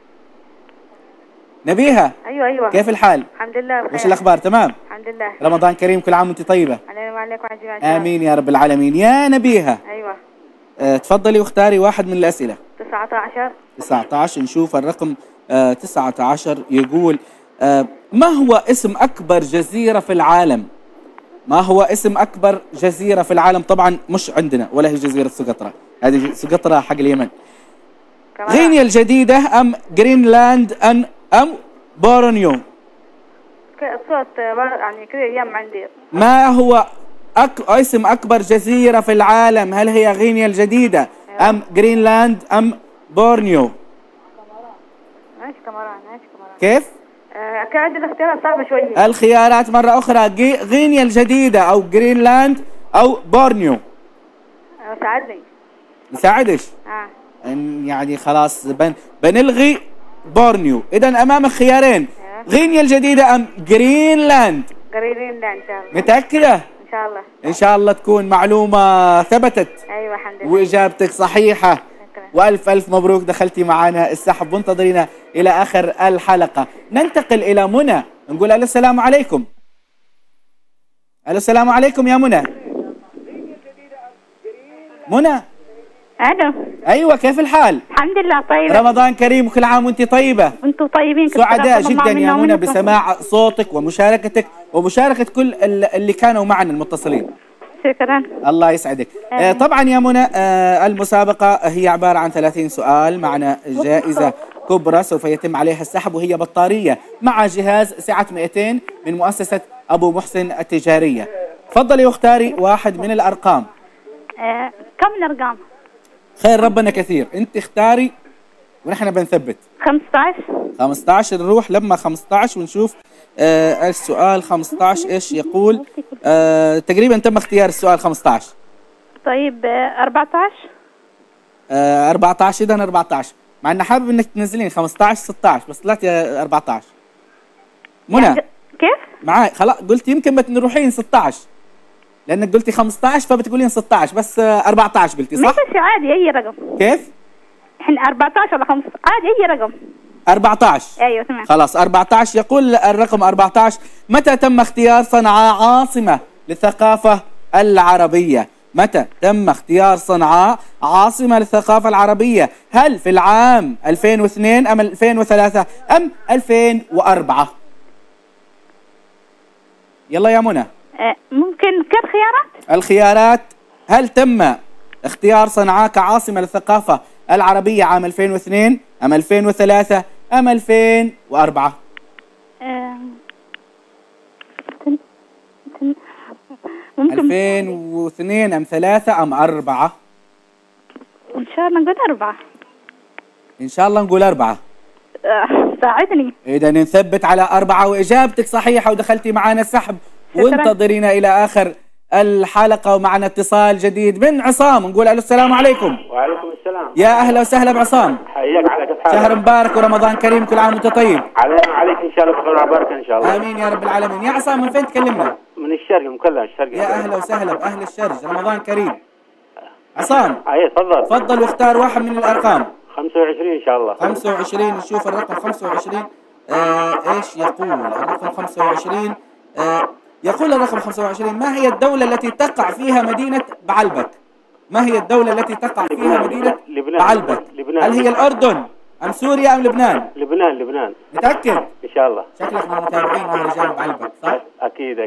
S3: نبيها.
S4: ايوه.
S3: كيف الحال؟
S4: الحمد لله بخير.
S3: وش الأخبار؟ تمام
S4: الحمد لله.
S3: رمضان كريم، كل عام وانت طيبة.
S4: علينا وعليكم أجمعين.
S3: آمين يا رب العالمين. يا نبيها.
S4: ايوه.
S3: تفضلي واختاري واحد من الأسئلة.
S4: 19.
S3: نشوف الرقم 19 يقول: ما هو اسم أكبر جزيرة في العالم؟ ما هو اسم أكبر جزيرة في العالم؟ طبعا مش عندنا ولا هي جزيرة سقطرى، هذه سقطرى حق اليمن. غينيا الجديدة أم جرينلاند أم بورنيو؟
S4: الصوت يعني كذا أيام عندي.
S3: ما هو اسم أكبر جزيرة في العالم؟ هل هي غينيا الجديدة أم جرينلاند أم بورنيو؟
S4: عايش كاميران.
S3: كيف؟
S4: كان عندي الاختيارات صعبة شوية.
S3: الخيارات مرة أخرى: غينيا الجديدة أو جرينلاند أو بورنيو.
S4: ساعدني.
S3: نساعدش؟ يعني خلاص بنلغي بورنيو. إذا أمامك خيارين: غينيا الجديدة أم جرينلاند.
S4: جرينلاند إن شاء الله.
S3: متأكدة؟
S4: إن شاء الله.
S3: إن شاء الله تكون معلومة ثبتت.
S4: أيوة الحمد لله.
S3: وإجابتك صحيحة. وألف مبروك، دخلتي معنا السحب، وانتظرينا إلى آخر الحلقة. ننتقل إلى منى نقول الو السلام عليكم. الو السلام عليكم يا منى. منى.
S4: الو.
S3: ايوه كيف الحال؟
S4: الحمد لله طيبة.
S3: رمضان كريم وكل عام وانت طيبة.
S4: وانتم طيبين.
S3: سعداء جدا يا منى بسماع صوتك ومشاركتك ومشاركة كل اللي كانوا معنا المتصلين.
S4: شكرا.
S3: الله يسعدك. طبعا يا منى المسابقة هي عبارة عن 30 سؤال، معنا جائزة كبرى سوف يتم عليها السحب، وهي بطارية مع جهاز سعة 200 من مؤسسة أبو محسن التجارية. تفضلي واختاري واحد من الأرقام.
S4: كم الأرقام؟
S3: خير ربنا كثير، أنت اختاري ونحن بنثبت.
S4: 15.
S3: 15 نروح لما 15 ونشوف السؤال 15 ايش يقول. تقريبا تم اختيار السؤال 15.
S4: طيب 14.
S3: 14 اذا 14 مع انه حابب انك تنزلين 15 16 بس طلعتي 14. منى
S4: كيف؟
S3: معاي خلاص قلت يمكن بتروحين 16 لانك قلتي 15 فبتقولين 16 بس 14 قلتي صح؟
S4: ماشي عادي اي رقم.
S3: كيف؟
S4: احنا 14 ولا 15 عادي اي رقم.
S3: 14.
S4: ايوه تمام.
S3: خلاص 14 يقول الرقم 14: متى تم اختيار صنعاء عاصمة للثقافة العربية؟ متى تم اختيار صنعاء عاصمة للثقافة العربية؟ هل في العام 2002 أم 2003 أم 2004؟ يلا يا منى.
S4: ممكن كم خيارات؟
S3: الخيارات: هل تم اختيار صنعاء كعاصمة للثقافة العربية عام 2002 أم 2003 أم 2004؟
S4: ممكن
S3: 2002 أم 3 أم 4؟
S4: إن شاء الله نقول 4.
S3: إن شاء الله نقول 4.
S4: ساعدني.
S3: إذا نثبت على 4 وإجابتك صحيحة ودخلتي معنا السحب. وانتظرينا إلى آخر الحلقة ومعنا اتصال جديد من عصام. نقول ألو السلام عليكم.
S7: وعليكم السلام.
S3: يا أهلا وسهلا بعصام.
S7: حياك على كيف حالك؟
S3: شهر مبارك ورمضان كريم، كل عام وأنت طيب.
S7: عليك إن شاء الله بخير وبركة إن شاء الله.
S3: آمين يا رب العالمين. يا عصام من فين تكلمنا؟
S7: من الشرق مكلم الشرق.
S3: يا أهلا وسهلا بأهل الشرق، رمضان كريم. عصام
S7: أي تفضل.
S3: تفضل واختار واحد من الأرقام.
S7: 25 إن شاء الله.
S3: 25 نشوف الرقم 25. إيش يقول الرقم 25؟ يقول الرقم 25: ما هي الدولة التي تقع فيها مدينة بعلبك؟ ما هي الدولة التي تقع فيها مدينة بعلبك؟ هل هي الأردن أم سوريا أم لبنان؟
S7: لبنان.
S3: متأكد؟
S7: إن شاء الله.
S3: شكلك من متابعين مهرجان بعلبك صح؟
S7: أكيد.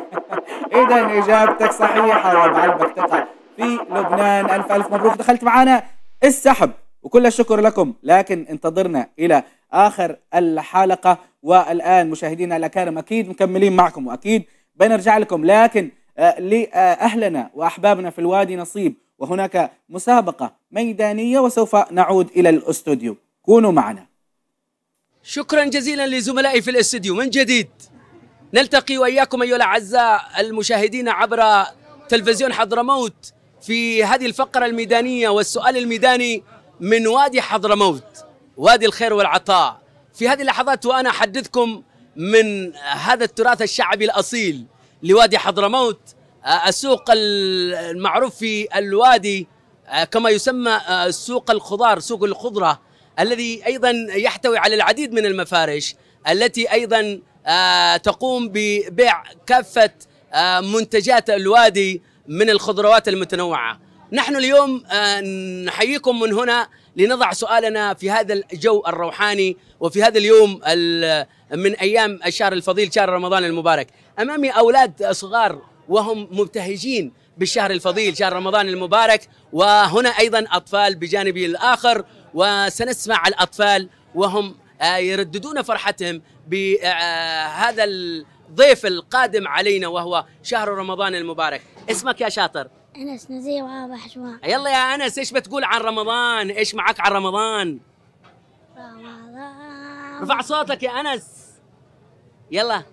S3: إذا إجابتك صحيحة وبعلبك تقع في لبنان. ألف مبروك، دخلت معنا السحب وكل الشكر لكم، لكن انتظرنا إلى آخر الحلقة. والآن مشاهدينا الأكارم أكيد مكملين معكم وأكيد بنرجع لكم، لكن لأهلنا وأحبابنا في الوادي نصيب، وهناك مسابقة ميدانية وسوف نعود إلى الأستوديو. كونوا معنا.
S8: شكرا جزيلا لزملائي في الاستوديو من جديد. نلتقي وإياكم أيها الأعزاء المشاهدين عبر تلفزيون حضرموت في هذه الفقرة الميدانية والسؤال الميداني من وادي حضرموت، وادي الخير والعطاء. في هذه اللحظات وأنا أحدثكم من هذا التراث الشعبي الأصيل لوادي حضرموت، السوق المعروف في الوادي كما يسمى سوق الخضار، سوق الخضرة، الذي أيضا يحتوي على العديد من المفارش التي أيضا تقوم ببيع كافة منتجات الوادي من الخضروات المتنوعة. نحن اليوم نحييكم من هنا لنضع سؤالنا في هذا الجو الروحاني وفي هذا اليوم من أيام الشهر الفضيل، شهر رمضان المبارك. أمامي أولاد صغار وهم مبتهجين بالشهر الفضيل، شهر رمضان المبارك، وهنا أيضا أطفال بجانبي الآخر، وسنسمع الأطفال وهم يرددون فرحتهم بهذا الضيف القادم علينا وهو شهر رمضان المبارك. اسمك يا شاطر؟
S9: أنس نزيه وأبا حشوان.
S8: يلا يا أنس، إيش بتقول عن رمضان؟ إيش معك عن رمضان؟
S9: رمضان.
S8: رفع صوتك يا أنس. يلا.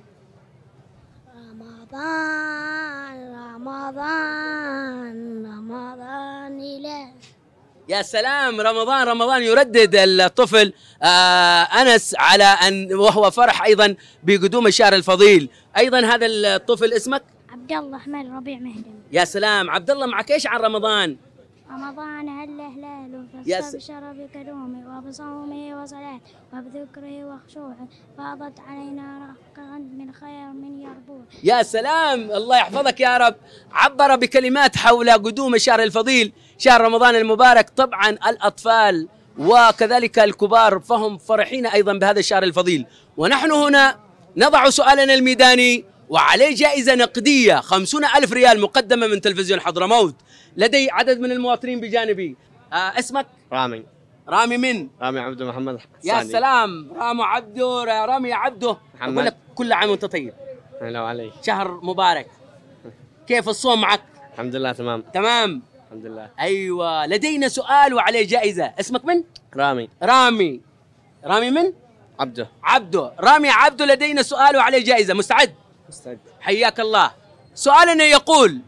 S9: رمضان إلى.
S8: يا سلام، رمضان يردد الطفل أنس على أن وهو فرح أيضا بقدوم الشهر الفضيل. أيضا هذا الطفل اسمك؟
S9: عبد الله أحمد ربيع مهدم.
S8: يا سلام عبد الله، معك إيش عن رمضان؟
S9: رمضان هل هلاله
S8: يا
S9: فاستبشر بكلومه وبصومه وصلاة وبذكره وخشوعه فاضت علينا رحقا من خير من يربوع.
S8: يا سلام، الله يحفظك يا رب. عبر بكلمات حول قدوم الشهر الفضيل شهر رمضان المبارك. طبعا الأطفال وكذلك الكبار فهم فرحين أيضا بهذا الشهر الفضيل. ونحن هنا نضع سؤالنا الميداني وعليه جائزة نقدية 50,000 ريال مقدمة من تلفزيون حضرموت. لدي عدد من المواطنين بجانبي. اسمك؟
S10: رامي.
S8: رامي من؟
S10: رامي عبده محمد
S8: يا
S10: حساني.
S8: سلام، رامي عبده، يا رامي يا عبده، أقول لك كل عام وأنت طيب.
S10: هلا وعليك.
S8: شهر مبارك. كيف الصوم معك؟
S10: الحمد لله تمام.
S8: تمام
S10: الحمد لله.
S8: أيوة، لدينا سؤال وعليه جائزة. اسمك من؟
S10: رامي.
S8: رامي. رامي من؟
S10: عبده.
S8: عبده. رامي عبده، لدينا سؤال وعليه جائزة. مستعد؟
S10: مستعد.
S8: حياك الله. سؤالنا يقول: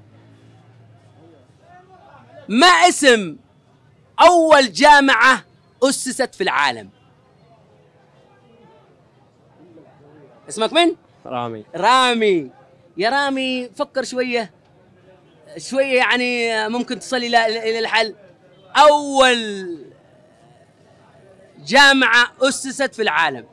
S8: ما اسم أول جامعة أسست في العالم؟ اسمك من؟
S10: رامي.
S8: رامي. يا رامي فكر شوية شوية، يعني ممكن تصل إلى الحل. أول جامعة أسست في العالم.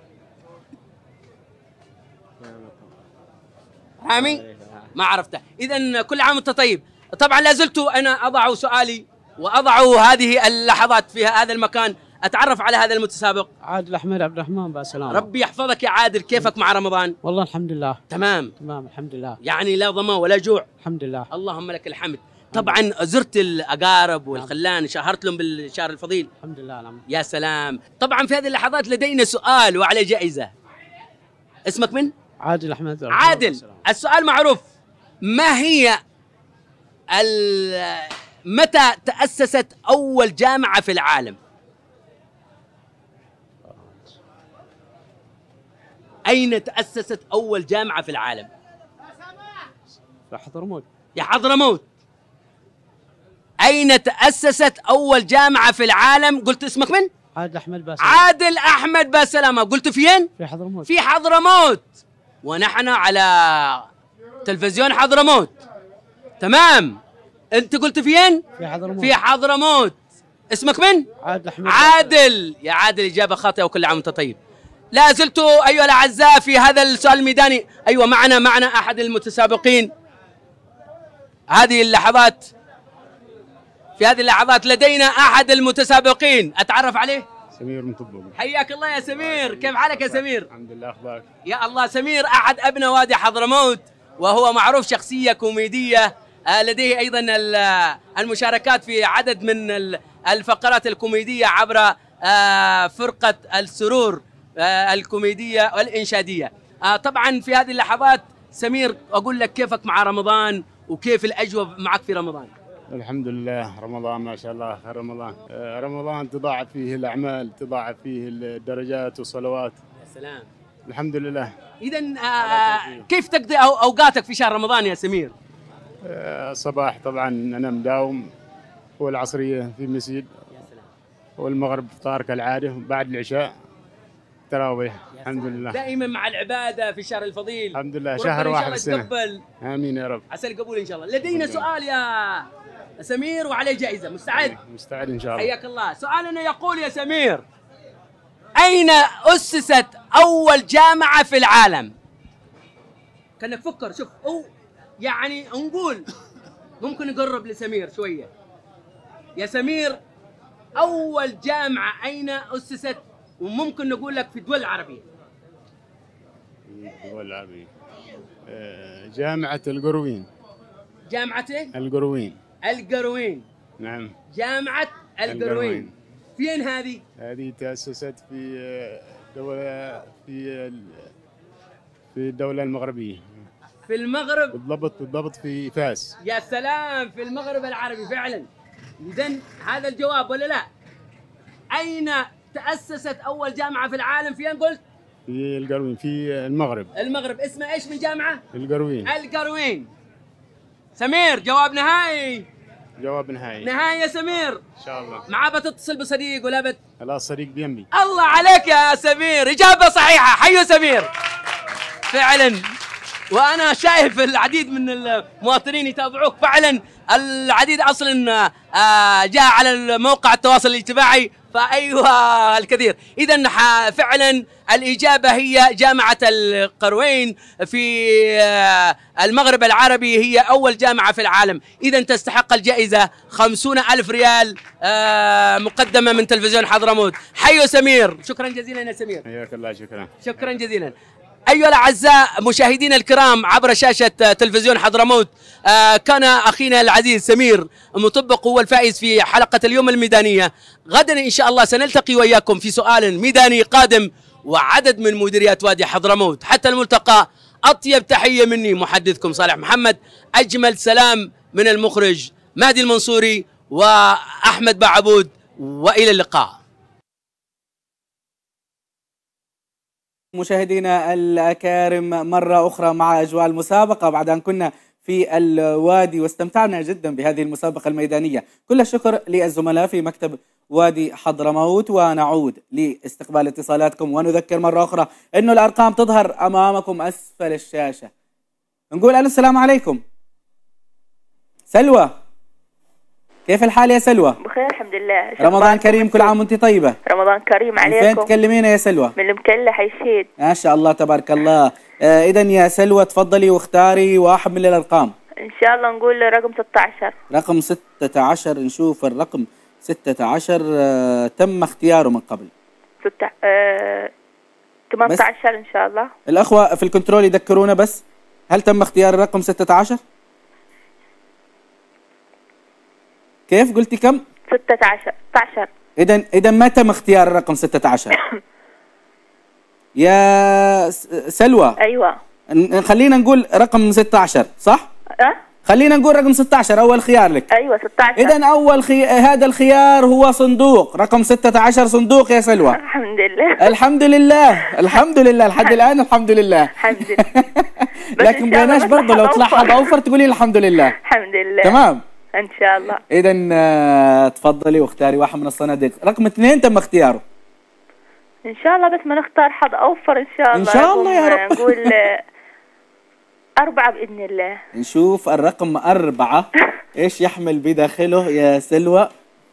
S8: رامي ما عرفته. إذن كل عام وأنت طيب. طبعا لا زلت أنا أضع سؤالي وأضع هذه اللحظات في هذا المكان. أتعرف على هذا المتسابق.
S11: عادل أحمد عبد الرحمن بسلام.
S8: ربي يحفظك يا عادل، كيفك مع رمضان؟
S11: والله الحمد لله
S8: تمام.
S11: تمام الحمد لله،
S8: يعني لا ظما ولا جوع.
S11: الحمد لله.
S8: اللهم لك الحمد. طبعا زرت الأقارب والخلان، شهرت لهم بالشهر الفضيل.
S11: الحمد لله. نعم.
S8: يا سلام. طبعا في هذه اللحظات لدينا سؤال وعليه جائزة. اسمك من؟
S11: عادل أحمد.
S8: عادل، السؤال معروف. ما هي متى تأسست أول جامعة في العالم؟ أين تأسست أول جامعة في العالم؟
S11: في حضرموت.
S8: يا حضرموت. أين تأسست أول جامعة في العالم؟ قلت اسمك من؟
S11: عادل أحمد بسلامة.
S8: عادل أحمد بسلامة. قلت فين؟
S11: في حضرموت.
S8: في حضرموت. ونحن على تلفزيون حضرموت. تمام. أنت قلت فين؟
S11: في حضرموت.
S8: في حضرموت. اسمك من؟
S11: عادل أحمد.
S8: عادل. يا عادل إجابة خاطئة وكل عام وأنت طيب. لا زلت أيها الأعزاء في هذا السؤال الميداني. أيوة، معنا أحد المتسابقين. هذه اللحظات، في هذه اللحظات لدينا أحد المتسابقين. أتعرف عليه؟
S12: سمير من طبق.
S8: حياك الله يا سمير، كيف حالك يا سمير؟
S12: الحمد لله، أخبارك؟
S8: يا الله. سمير أحد أبناء وادي حضرموت، وهو معروف شخصية كوميدية. لديه أيضا المشاركات في عدد من الفقرات الكوميدية عبر فرقة السرور الكوميدية والإنشادية. طبعا في هذه اللحظات سمير، أقول لك كيفك مع رمضان وكيف الأجواء معك في رمضان؟
S12: الحمد لله، رمضان ما شاء الله خير رمضان. رمضان تضاعف فيه الأعمال، تضاعف فيه الدرجات والصلوات.
S8: يا سلام.
S12: الحمد لله.
S8: إذن كيف تقضي أوقاتك في شهر رمضان يا سمير؟
S12: الصباح طبعا أنا مداوم، والعصرية في مسجد، والمغرب فطار كالعادة، بعد العشاء تراويح. الحمد لله.
S8: دائما مع العبادة في الشهر الفضيل.
S12: الحمد لله. شهر واحد في السنة. آمين يا رب.
S8: عسى القبول إن شاء الله. لدينا سؤال يا سمير وعليه جائزة. مستعد؟
S12: مستعد إن شاء الله.
S8: حياك الله. سؤالنا يقول يا سمير: أين أسست أول جامعة في العالم؟ كأنك فكر. شوف، أو يعني نقول ممكن نقرب لسمير شوية. يا سمير، أول جامعة أين أسست؟ وممكن نقول لك في الدول العربية.
S12: الدول العربية. جامعة القروين.
S8: جامعة ايه؟
S12: القروين.
S8: القروين.
S12: نعم.
S8: جامعة القروين. فين هذه؟
S12: هذه تأسست في دولة في الدولة المغربية.
S8: في المغرب؟
S12: بالضبط في فاس.
S8: يا سلام، في المغرب العربي فعلا. إذن هذا الجواب ولا لا؟ أين تأسست أول جامعة في العالم؟ فين قلت؟
S12: في القروين، في المغرب.
S8: المغرب. اسمها ايش من جامعة؟
S12: القروين.
S8: القروين. سمير، جواب نهائي.
S12: جواب نهائي.
S8: نهائي يا سمير.
S12: إن شاء الله.
S8: ما بتتصل بصديق ولا
S12: لا، الصديق بيمي.
S8: الله عليك يا سمير، إجابة صحيحة. حيو سمير. فعلا، وأنا شايف العديد من المواطنين يتابعوك فعلا. العديد اصلا جاء على موقع التواصل الاجتماعي، فايوه الكثير. اذا فعلا الاجابه هي جامعه القروين في المغرب العربي، هي اول جامعه في العالم. اذا تستحق الجائزه 50,000 ريال مقدمه من تلفزيون حضرموت. حيو سمير، شكرا جزيلا يا سمير.
S12: حياك الله، شكرا.
S8: شكرا جزيلا. أيها الأعزاء مشاهدينا الكرام عبر شاشة تلفزيون حضرموت، كان أخينا العزيز سمير مطبق هو الفائز في حلقة اليوم الميدانية. غدا إن شاء الله سنلتقي وإياكم في سؤال ميداني قادم وعدد من مديريات وادي حضرموت. حتى الملتقى، أطيب تحية مني محدثكم صالح محمد، أجمل سلام من المخرج مهدي المنصوري وأحمد بعبود، وإلى اللقاء.
S3: مشاهدينا الأكارم مرة أخرى مع أجواء المسابقة بعد أن كنا في الوادي واستمتعنا جدا بهذه المسابقة الميدانية. كل الشكر للزملاء في مكتب وادي حضرموت، ونعود لاستقبال اتصالاتكم ونذكر مرة أخرى أنه الأرقام تظهر أمامكم أسفل الشاشة. نقول ألو، السلام عليكم. سلوى، كيف الحال يا سلوى؟
S13: بخير الحمد لله.
S3: رمضان كريم، كل عام وانت طيبة.
S13: رمضان كريم عليكم.
S3: فين تكلمينا يا سلوى؟
S13: من المكلة حيشيد.
S3: ما شاء الله تبارك الله. إذا يا سلوى تفضلي واختاري واحد من الأرقام.
S13: إن شاء الله نقول رقم 16.
S3: رقم 16. نشوف الرقم 16. تم اختياره من قبل.
S13: 18 إن شاء الله.
S3: الأخوة في الكنترول يذكرونا بس، هل تم اختيار الرقم 16؟ كيف قلتي كم؟
S13: 16.
S3: إذا ما تم اختيار الرقم 16. يا سلوى.
S13: أيوة.
S3: خلينا نقول رقم 16 صح؟ خلينا نقول رقم 16 أول خيار لك.
S13: أيوة 16.
S3: إذا هذا الخيار هو صندوق رقم 16. صندوق يا سلوى.
S13: الحمد لله.
S3: الحمد لله، الحمد لله لحد الآن الحمد لله.
S13: الحمد لله.
S3: لكن بلاش برضه لو طلع حظ أوفر تقولي الحمد لله.
S13: الحمد لله.
S3: تمام.
S13: إن شاء الله.
S3: إذا تفضلي واختاري واحد من الصناديق. رقم 2 تم اختياره.
S13: إن شاء الله، بس ما نختار حظ أوفر إن شاء الله.
S3: إن شاء الله يا رب.
S13: نقول 4 بإذن الله.
S3: نشوف الرقم 4 إيش يحمل بداخله يا سلوى.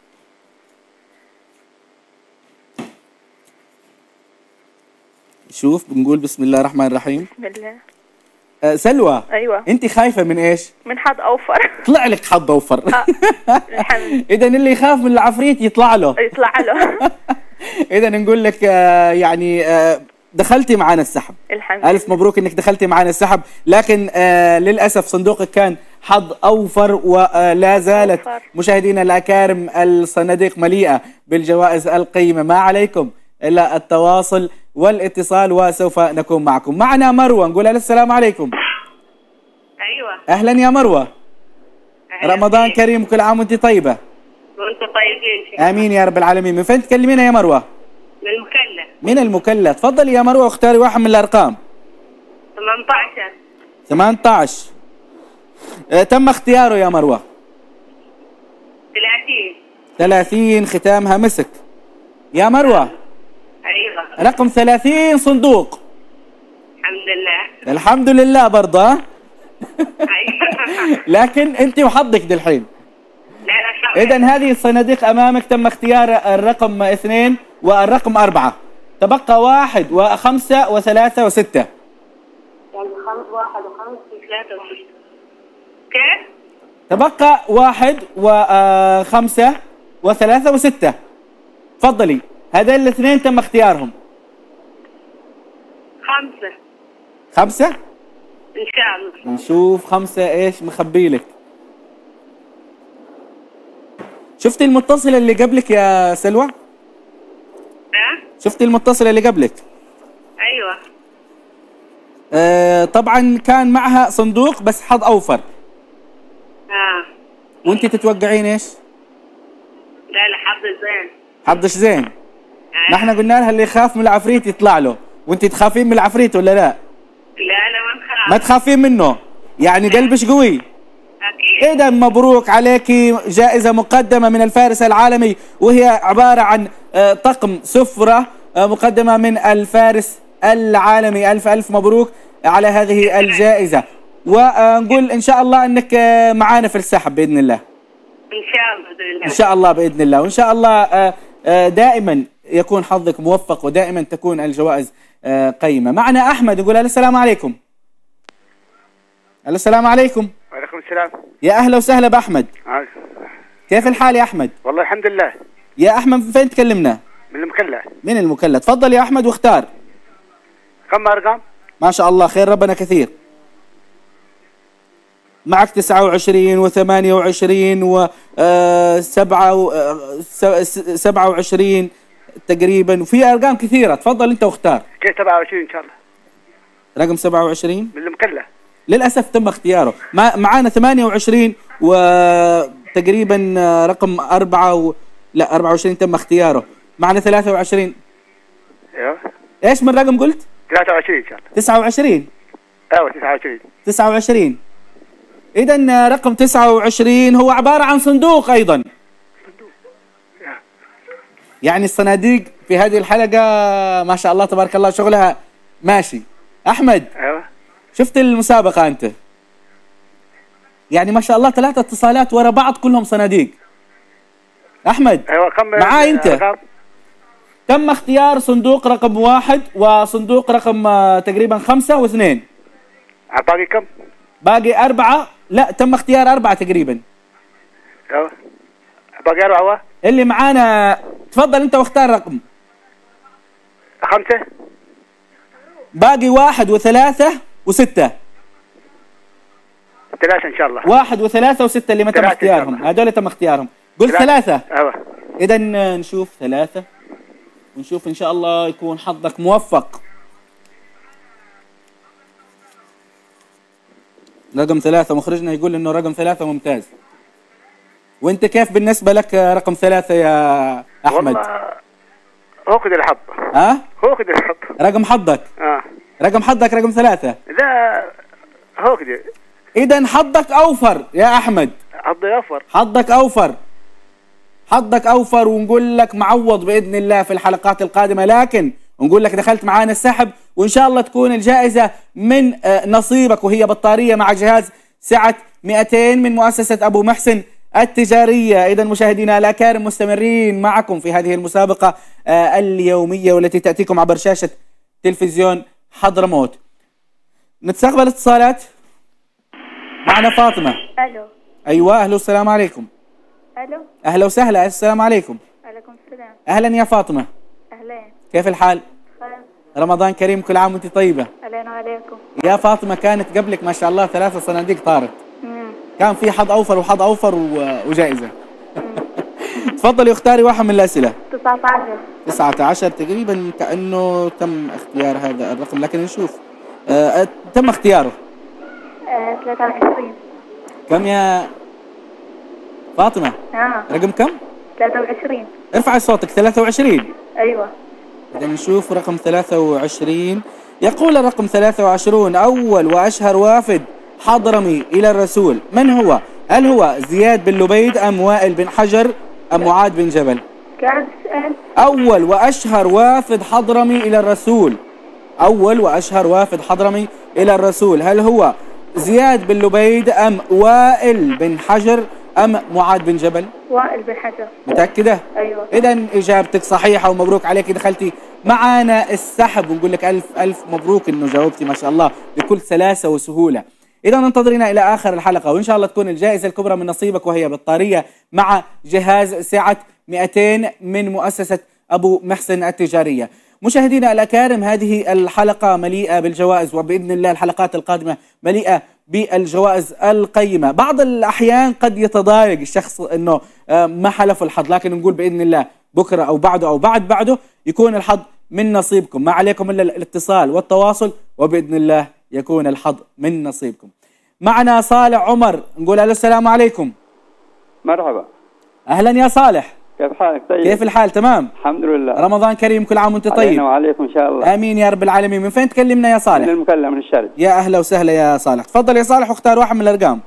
S3: شوف، بنقول بسم الله الرحمن الرحيم.
S13: بسم الله.
S3: سلوى.
S13: أيوة.
S3: أنت خايفة من إيش؟
S13: من حظ أوفر.
S3: طلع لك حظ أوفر.
S13: الحمد.
S3: إذا اللي يخاف من العفريت يطلع له. إذا نقول لك يعني دخلتي معنا السحب.
S13: الحمد لله.
S3: ألف مبروك إنك دخلتي معنا السحب، لكن للأسف صندوقك كان حظ أوفر، ولا زالت مشاهدينا الأكارم الصناديق مليئة بالجوائز القيمة. ما عليكم إلا التواصل والاتصال وسوف نكون معكم. معنا مروة، نقول لها السلام عليكم.
S14: أيوة.
S3: أهلا يا مروة. رمضان كريم، كل عام وانت طيبة.
S14: وانتم طيبين.
S3: آمين يا رب العالمين. من فين تكلمينا يا مروة؟
S14: من المكلة.
S3: من المكلة. تفضلي يا مروة واختاري واحد من الأرقام.
S14: 18.
S3: 18. تم اختياره يا مروة. 30 ختامها مسك. يا مروة.
S14: أيوة.
S3: رقم 30 صندوق.
S14: الحمد لله.
S3: الحمد لله برضه.
S14: أيوة.
S3: لكن أنت وحظك دالحين.
S14: لا
S3: إذا هذه الصناديق أمامك، تم اختيار الرقم 2 والرقم 4. تبقى 1 و5 و3 و6.
S14: يعني 1 و5 و3 و6. كيف؟
S3: تبقى 1 و5 و3 و6. تفضلي، هذين الاثنين تم اختيارهم. 5
S14: إن شاء الله.
S3: نشوف 5 إيش مخبي لك. شفتي المتصلة اللي قبلك يا سلوى؟ شفتي المتصلة اللي قبلك؟
S14: أيوة.
S3: طبعا كان معها صندوق بس حظ أوفر. وانت تتوقعين ايش؟
S14: لا حظ زين.
S3: حظش زين. نحن قلنا لها اللي يخاف من العفريت يطلع له، وانت تخافين من العفريت ولا لا؟
S14: لا أنا ما نخاف.
S3: ما تخافين منه، يعني قلبش قوي.
S14: أكيد.
S3: إذا مبروك عليكي جائزة مقدمة من الفارس العالمي، وهي عبارة عن طقم سفرة مقدمة من الفارس العالمي. ألف مبروك على هذه الجائزة. ونقول ان شاء الله انك معانا في السحب باذن الله.
S14: ان شاء الله باذن الله.
S3: ان شاء الله باذن الله، وان شاء الله دائما يكون حظك موفق ودائما تكون الجوائز قيمة. معنا أحمد يقول السلام عليكم. السلام عليكم.
S15: وعليكم السلام.
S3: يا أهلا وسهلا بأحمد. كيف الحال يا أحمد؟
S15: والله الحمد لله.
S3: يا أحمد من فين تكلمنا؟
S15: من المكلا.
S3: من المكلا، تفضل يا أحمد واختار.
S15: كم أرقام؟
S3: ما شاء الله خير ربنا كثير. معك 29 و28 و27 تقريبا، وفي ارقام كثيره، تفضل انت واختار.
S15: كيف 27 ان شاء الله.
S3: رقم 27
S15: من المكلا.
S3: للاسف تم اختياره، معانا 28 وتقريبا رقم 24 تم اختياره، معنا 23.
S15: ايوه.
S3: ايش من رقم قلت؟
S15: 23 ان شاء الله.
S3: 29.
S15: ايوه 29.
S3: 29. إذا رقم 29 هو عبارة عن صندوق أيضا. يعني الصناديق في هذه الحلقة ما شاء الله تبارك الله شغلها ماشي. أحمد.
S15: أيوة.
S3: شفت المسابقة أنت؟ يعني ما شاء الله 3 اتصالات ورا بعض كلهم صناديق. أحمد.
S15: أيوة كم
S3: معاي أنت. تم اختيار صندوق رقم 1 وصندوق رقم تقريبا 5 و2.
S15: باقي كم؟
S3: باقي 4. لا تم اختيار 4 تقريبا.
S15: ايوه. باقي 4.
S3: اللي معانا تفضل انت واختار رقم.
S15: 5.
S3: باقي 1 و3 و6.
S15: 3 ان شاء الله.
S3: 1 و3 و6 اللي ما تم اختيارهم، هذول تم اختيارهم. قلت 3.
S15: ايوه.
S3: اذا نشوف 3 ونشوف ان شاء الله يكون حظك موفق. رقم 3 مخرجنا يقول انه رقم 3 ممتاز. وانت كيف بالنسبة لك رقم 3 يا احمد؟
S15: والله هو كده الحظ.
S3: هو
S15: كده الحظ.
S3: رقم حظك. رقم حظك رقم 3.
S15: لا هو كده.
S3: اذا حظك اوفر يا احمد.
S15: حظي اوفر.
S3: حظك اوفر. حظك اوفر، ونقول لك معوض باذن الله في الحلقات القادمة، لكن ونقول لك دخلت معانا السحب، وإن شاء الله تكون الجائزة من نصيبك، وهي بطارية مع جهاز سعة 200 من مؤسسة أبو محسن التجارية. إذا مشاهدينا الأكارم مستمرين معكم في هذه المسابقة اليومية والتي تأتيكم عبر شاشة تلفزيون حضرموت. نتستقبل اتصالات. معنا فاطمة.
S4: الو.
S3: أيوة أهلا والسلام عليكم.
S4: الو.
S3: أهلا وسهلا. السلام عليكم.
S4: عليكم السلام.
S3: أهلا يا فاطمة.
S4: أهلين.
S3: كيف الحال؟
S4: خير.
S3: رمضان كريم، كل عام وانت طيبة.
S4: علينا وعليكم.
S3: يا فاطمة كانت قبلك ما شاء الله 3 صناديق طارت. كان في حظ أوفر وحظ أوفر وجائزة. تفضلي اختاري واحد من الأسئلة. 19 تقريبا كأنه تم اختيار هذا الرقم، لكن نشوف. تم اختياره.
S4: 23.
S3: كم يا فاطمة؟ رقم كم؟
S4: 23.
S3: ارفعي صوتك. 23.
S4: ايوه.
S3: إذا نشوف رقم 23. يقول الرقم 23: أول وأشهر وافد حضرمي إلى الرسول من هو؟ هل هو زياد بن لبيد أم وائل بن حجر أم معاذ بن جبل؟ أول وأشهر وافد حضرمي إلى الرسول. أول وأشهر وافد حضرمي إلى الرسول، هل هو زياد بن لبيد أم وائل بن حجر أم معاذ بن جبل؟
S4: وائل بن حجر.
S3: متأكدة؟
S4: أيوة.
S3: إذا إجابتك صحيحة ومبروك عليك، دخلتي معانا السحب، ونقول لك ألف مبروك إنه جاوبتي ما شاء الله بكل سلاسة وسهولة. إذا انتظرينا إلى آخر الحلقة، وإن شاء الله تكون الجائزة الكبرى من نصيبك، وهي بطارية مع جهاز سعة 200 من مؤسسة أبو محسن التجارية. مشاهدينا الأكارم، هذه الحلقة مليئة بالجوائز، وبإذن الله الحلقات القادمة مليئة بالجوائز القيمة. بعض الأحيان قد يتضايق الشخص أنه ما حلف الحظ، لكن نقول بإذن الله بكرة أو بعده أو بعده يكون الحظ من نصيبكم. ما عليكم إلا الاتصال والتواصل، وبإذن الله يكون الحظ من نصيبكم. معنا صالح عمر، نقول له السلام عليكم.
S16: مرحبا.
S3: أهلا يا صالح.
S16: كيف حالك؟ طيب.
S3: كيف الحال؟ تمام
S16: الحمد لله.
S3: رمضان كريم، كل عام وانت طيب.
S16: علينا وعليكم ان شاء الله.
S3: امين يا رب العالمين. من فين تكلمنا يا صالح؟
S16: من المكلا، من الشرق.
S3: يا اهلا وسهلا يا صالح. تفضل يا صالح واختار واحد من الارقام.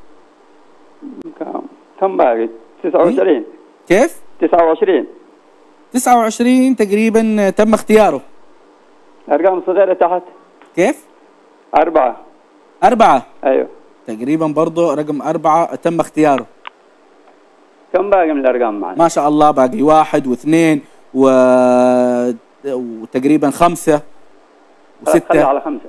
S16: كم باقي؟ 29.
S3: كيف؟
S16: 29.
S3: 29 تقريبا تم اختياره.
S16: ارقام صغيرة تحت.
S3: كيف؟
S16: 4.
S3: 4.
S16: ايوه.
S3: تقريبا برضه رقم 4 تم اختياره.
S16: كم باقي من الأرقام معنا؟
S3: ما شاء الله باقي 1 و2 وتقريبا 5 و6.
S16: خلي على 5.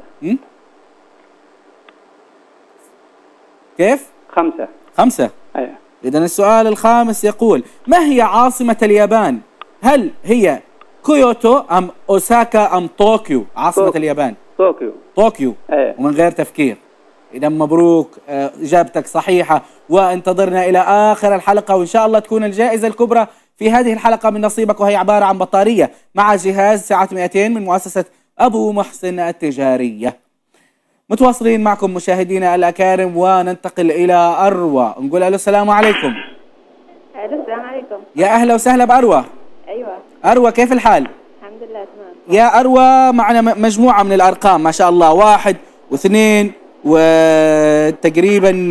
S3: كيف؟
S16: 5.
S3: 5.
S16: أيوه.
S3: إذا السؤال الخامس يقول: ما هي عاصمة اليابان؟ هل هي كيوتو أم أوساكا أم طوكيو؟ عاصمة اليابان طوكيو.
S16: أيه.
S3: ومن غير تفكير. إذا مبروك، إجابتك صحيحة، وانتظرنا إلى آخر الحلقة، وإن شاء الله تكون الجائزة الكبرى في هذه الحلقة من نصيبك، وهي عبارة عن بطارية مع جهاز سعة 200 من مؤسسة أبو محسن التجارية. متواصلين معكم مشاهدينا الأكارم، وننتقل إلى أروى. نقول ألو السلام عليكم.
S4: ألو السلام عليكم.
S3: يا أهلا وسهلا بأروى.
S4: أيوة.
S3: أروى كيف الحال؟
S4: الحمد لله تمام.
S3: يا أروى معنا مجموعة من الأرقام ما شاء الله، 1 و2 وتقريبا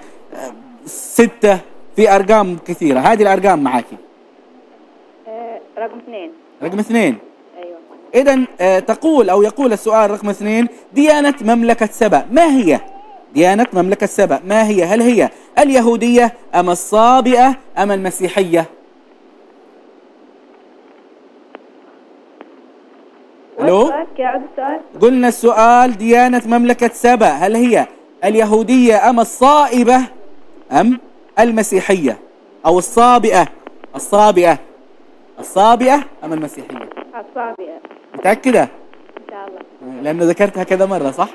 S3: 6، في أرقام كثيرة. هذه الأرقام معاكي.
S4: رقم 2.
S3: رقم 2.
S4: أيوة.
S3: إذن تقول أو يقول السؤال رقم 2: ديانة مملكة سبأ ما هي؟ ديانة مملكة سبأ ما هي؟ هل هي اليهودية أم الصابئة أم المسيحية؟ ألو؟ قلنا السؤال ديانة مملكة سبأ هل هي اليهودية أم الصائبة أم المسيحية أو الصابئة؟ الصابئة أم المسيحية؟
S4: الصابئة.
S3: متأكدة؟
S4: إن شاء الله.
S3: لأنه ذكرتها كذا مرة صح؟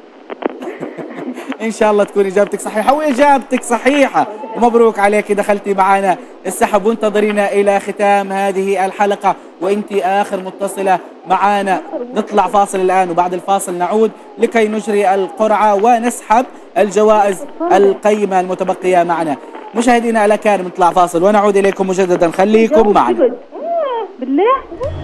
S3: إن شاء الله تكون إجابتك صحيحة، وإجابتك صحيحة، ومبروك عليك دخلتي معنا السحب. وانتظرينا إلى ختام هذه الحلقة وإنت آخر متصلة معنا. نطلع فاصل الآن، وبعد الفاصل نعود لكي نجري القرعة ونسحب الجوائز القيمة المتبقية معنا. مشاهدينا الأكارم نطلع فاصل ونعود إليكم مجددا، خليكم معنا.
S4: بالله.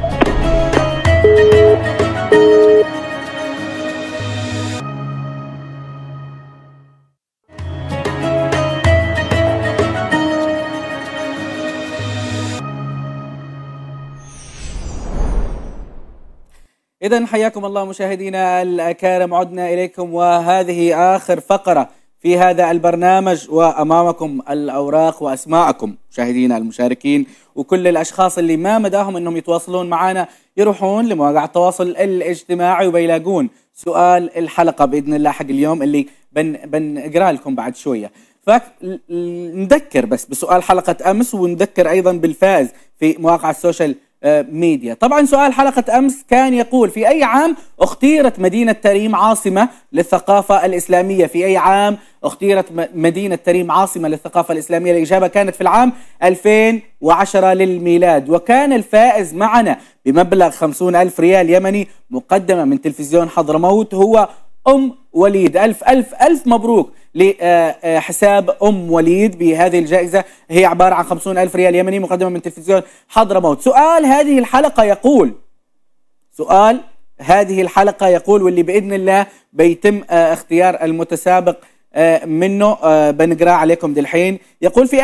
S3: إذن حياكم الله مشاهدينا الأكارم، عدنا إليكم وهذه آخر فقرة في هذا البرنامج، وأمامكم الأوراق وأسماءكم مشاهدينا المشاركين، وكل الأشخاص اللي ما مداهم أنهم يتواصلون معنا يروحون لمواقع التواصل الاجتماعي وبيلاقون سؤال الحلقة بإذن الله حق اليوم اللي بنقرأ لكم بعد شوية. فنذكر بس بسؤال حلقة أمس، ونذكر أيضا بالفائز في مواقع السوشيال ميديا. طبعا سؤال حلقة أمس كان يقول: في أي عام اختيرت مدينة تريم عاصمة للثقافة الإسلامية؟ في أي عام اختيرت مدينة تريم عاصمة للثقافة الإسلامية؟ الإجابة كانت في العام 2010 للميلاد، وكان الفائز معنا بمبلغ 50,000 ريال يمني مقدمة من تلفزيون حضرموت هو أم وليد. ألف ألف ألف مبروك لحساب أم وليد بهذه الجائزة، هي عبارة عن 50,000 ريال يمني مقدمة من تلفزيون حضرموت. سؤال هذه الحلقة يقول، واللي بإذن الله بيتم اختيار المتسابق منه، بنقرأ عليكم دلحين. يقول: في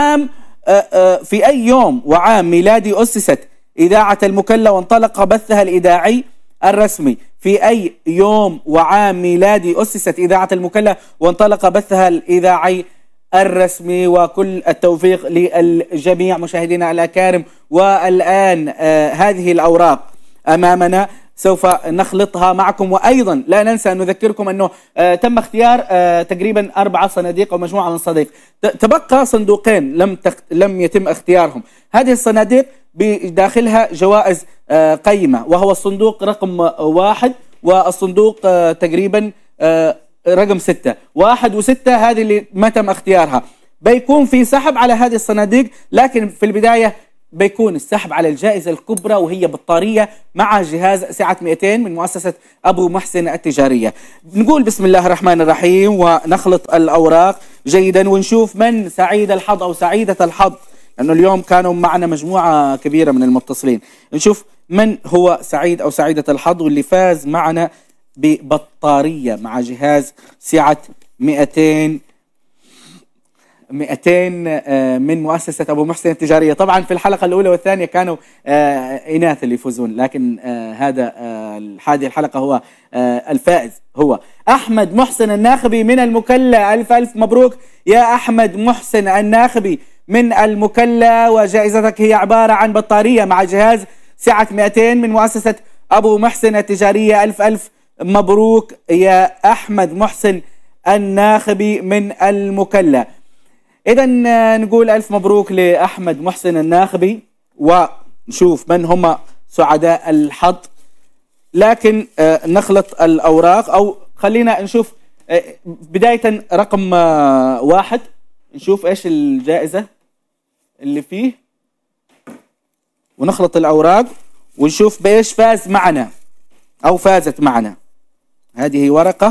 S3: أي يوم وعام ميلادي أسست إذاعة المكلا وانطلق بثها الإذاعي الرسمي؟ في أي يوم وعام ميلادي أسست إذاعة المكلا وانطلق بثها الإذاعي الرسمي؟ وكل التوفيق للجميع مشاهدينا الأكارم. والآن هذه الأوراق أمامنا سوف نخلطها معكم، وأيضا لا ننسى أن نذكركم أنه تم اختيار تقريبا 4 صناديق أو مجموعة من الصناديق. تبقى صندوقين لم يتم اختيارهم. هذه الصناديق بداخلها جوائز قيمة، وهو الصندوق رقم 1 والصندوق تقريبا رقم 6. 1 و6 هذه اللي ما تم اختيارها. بيكون في سحب على هذه الصناديق، لكن في البداية بيكون السحب على الجائزة الكبرى، وهي بطارية مع جهاز سعة 200 من مؤسسة أبو محسن التجارية. نقول بسم الله الرحمن الرحيم ونخلط الأوراق جيدا ونشوف من سعيد الحظ أو سعيدة الحظ، لأنه اليوم كانوا معنا مجموعة كبيرة من المتصلين. نشوف من هو سعيد أو سعيدة الحظ واللي فاز معنا ببطارية مع جهاز سعة 200 من مؤسسة أبو محسن التجارية. طبعا في الحلقة الأولى والثانية كانوا إناث اللي يفوزون، لكن هذا هذه الحلقة هو الفائز هو أحمد محسن الناخبي من المكلا. ألف ألف مبروك يا أحمد محسن الناخبي من المكلا، وجائزتك هي عبارة عن بطارية مع جهاز سعة 200 من مؤسسة أبو محسن التجارية. ألف ألف مبروك يا أحمد محسن الناخبي من المكلا. إذا نقول ألف مبروك لأحمد محسن الناخبي، ونشوف من هم سعداء الحظ. لكن نخلط الأوراق، أو خلينا نشوف بداية رقم 1 نشوف إيش الجائزة اللي فيه، ونخلط الأوراق ونشوف بإيش فاز معنا أو فازت معنا. هذه ورقة،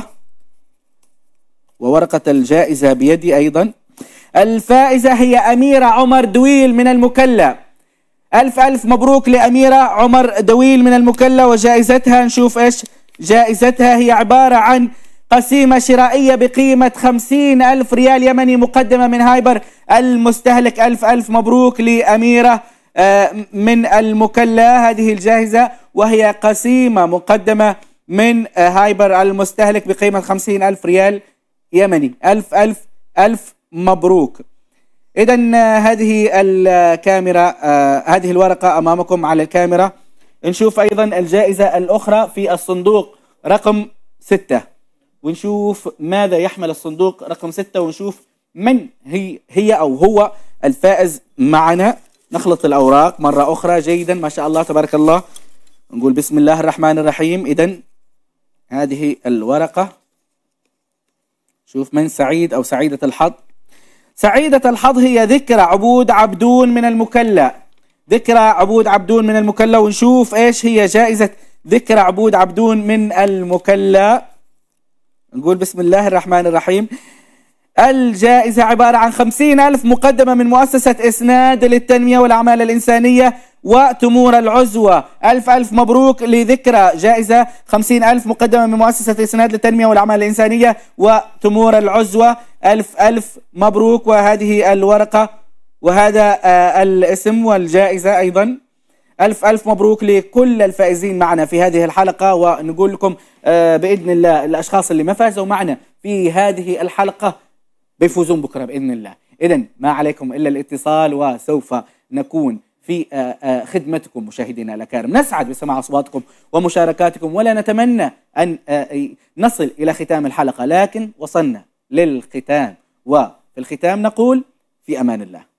S3: وورقة الجائزة بيدي أيضا. الفائزة هي أميرة عمر دويل من المكلا. ألف ألف مبروك لأميرة عمر دويل من المكلا، وجائزتها نشوف إيش جائزتها. هي عبارة عن قسيمة شرائية بقيمة 50,000 ريال يمني مقدمة من هايبر المستهلك. ألف ألف مبروك لأميرة من المكلا هذه الجائزة، وهي قسيمة مقدمة من هايبر المستهلك بقيمة 50,000 ريال يمني. ألف ألف ألف مبروك. إذا هذه الكاميرا، هذه الورقة أمامكم على الكاميرا. نشوف أيضا الجائزة الأخرى في الصندوق رقم 6، ونشوف ماذا يحمل الصندوق رقم 6، ونشوف من هي أو هو الفائز معنا. نخلط الأوراق مرة أخرى جيدا، ما شاء الله تبارك الله. نقول بسم الله الرحمن الرحيم. إذن هذه الورقة، شوف من سعيد أو سعيدة الحظ. سعيدة الحظ هي ذكرى عبود عبدون من المكلا. ذكرى عبود عبدون من المكلا، ونشوف إيش هي جائزة ذكرى عبود عبدون من المكلا. نقول بسم الله الرحمن الرحيم. الجائزة عبارة عن 50,000 مقدمة من مؤسسة إسناد للتنمية والأعمال الإنسانية وتمور العزوة. ألف ألف مبروك لذكرى جائزة 50,000 مقدمة من مؤسسة إسناد للتنمية والأعمال الإنسانية وتمور العزوة. ألف ألف مبروك، وهذه الورقة وهذا الاسم والجائزة أيضا. ألف ألف مبروك لكل الفائزين معنا في هذه الحلقة، ونقول لكم بإذن الله الأشخاص اللي ما فازوا معنا في هذه الحلقة بيفوزون بكرة بإذن الله. إذن ما عليكم إلا الاتصال، وسوف نكون في خدمتكم مشاهدينا الأكارم. نسعد بسماع أصواتكم ومشاركاتكم، ولا نتمنى أن نصل إلى ختام الحلقة، لكن وصلنا للختام، وفي الختام نقول في أمان الله.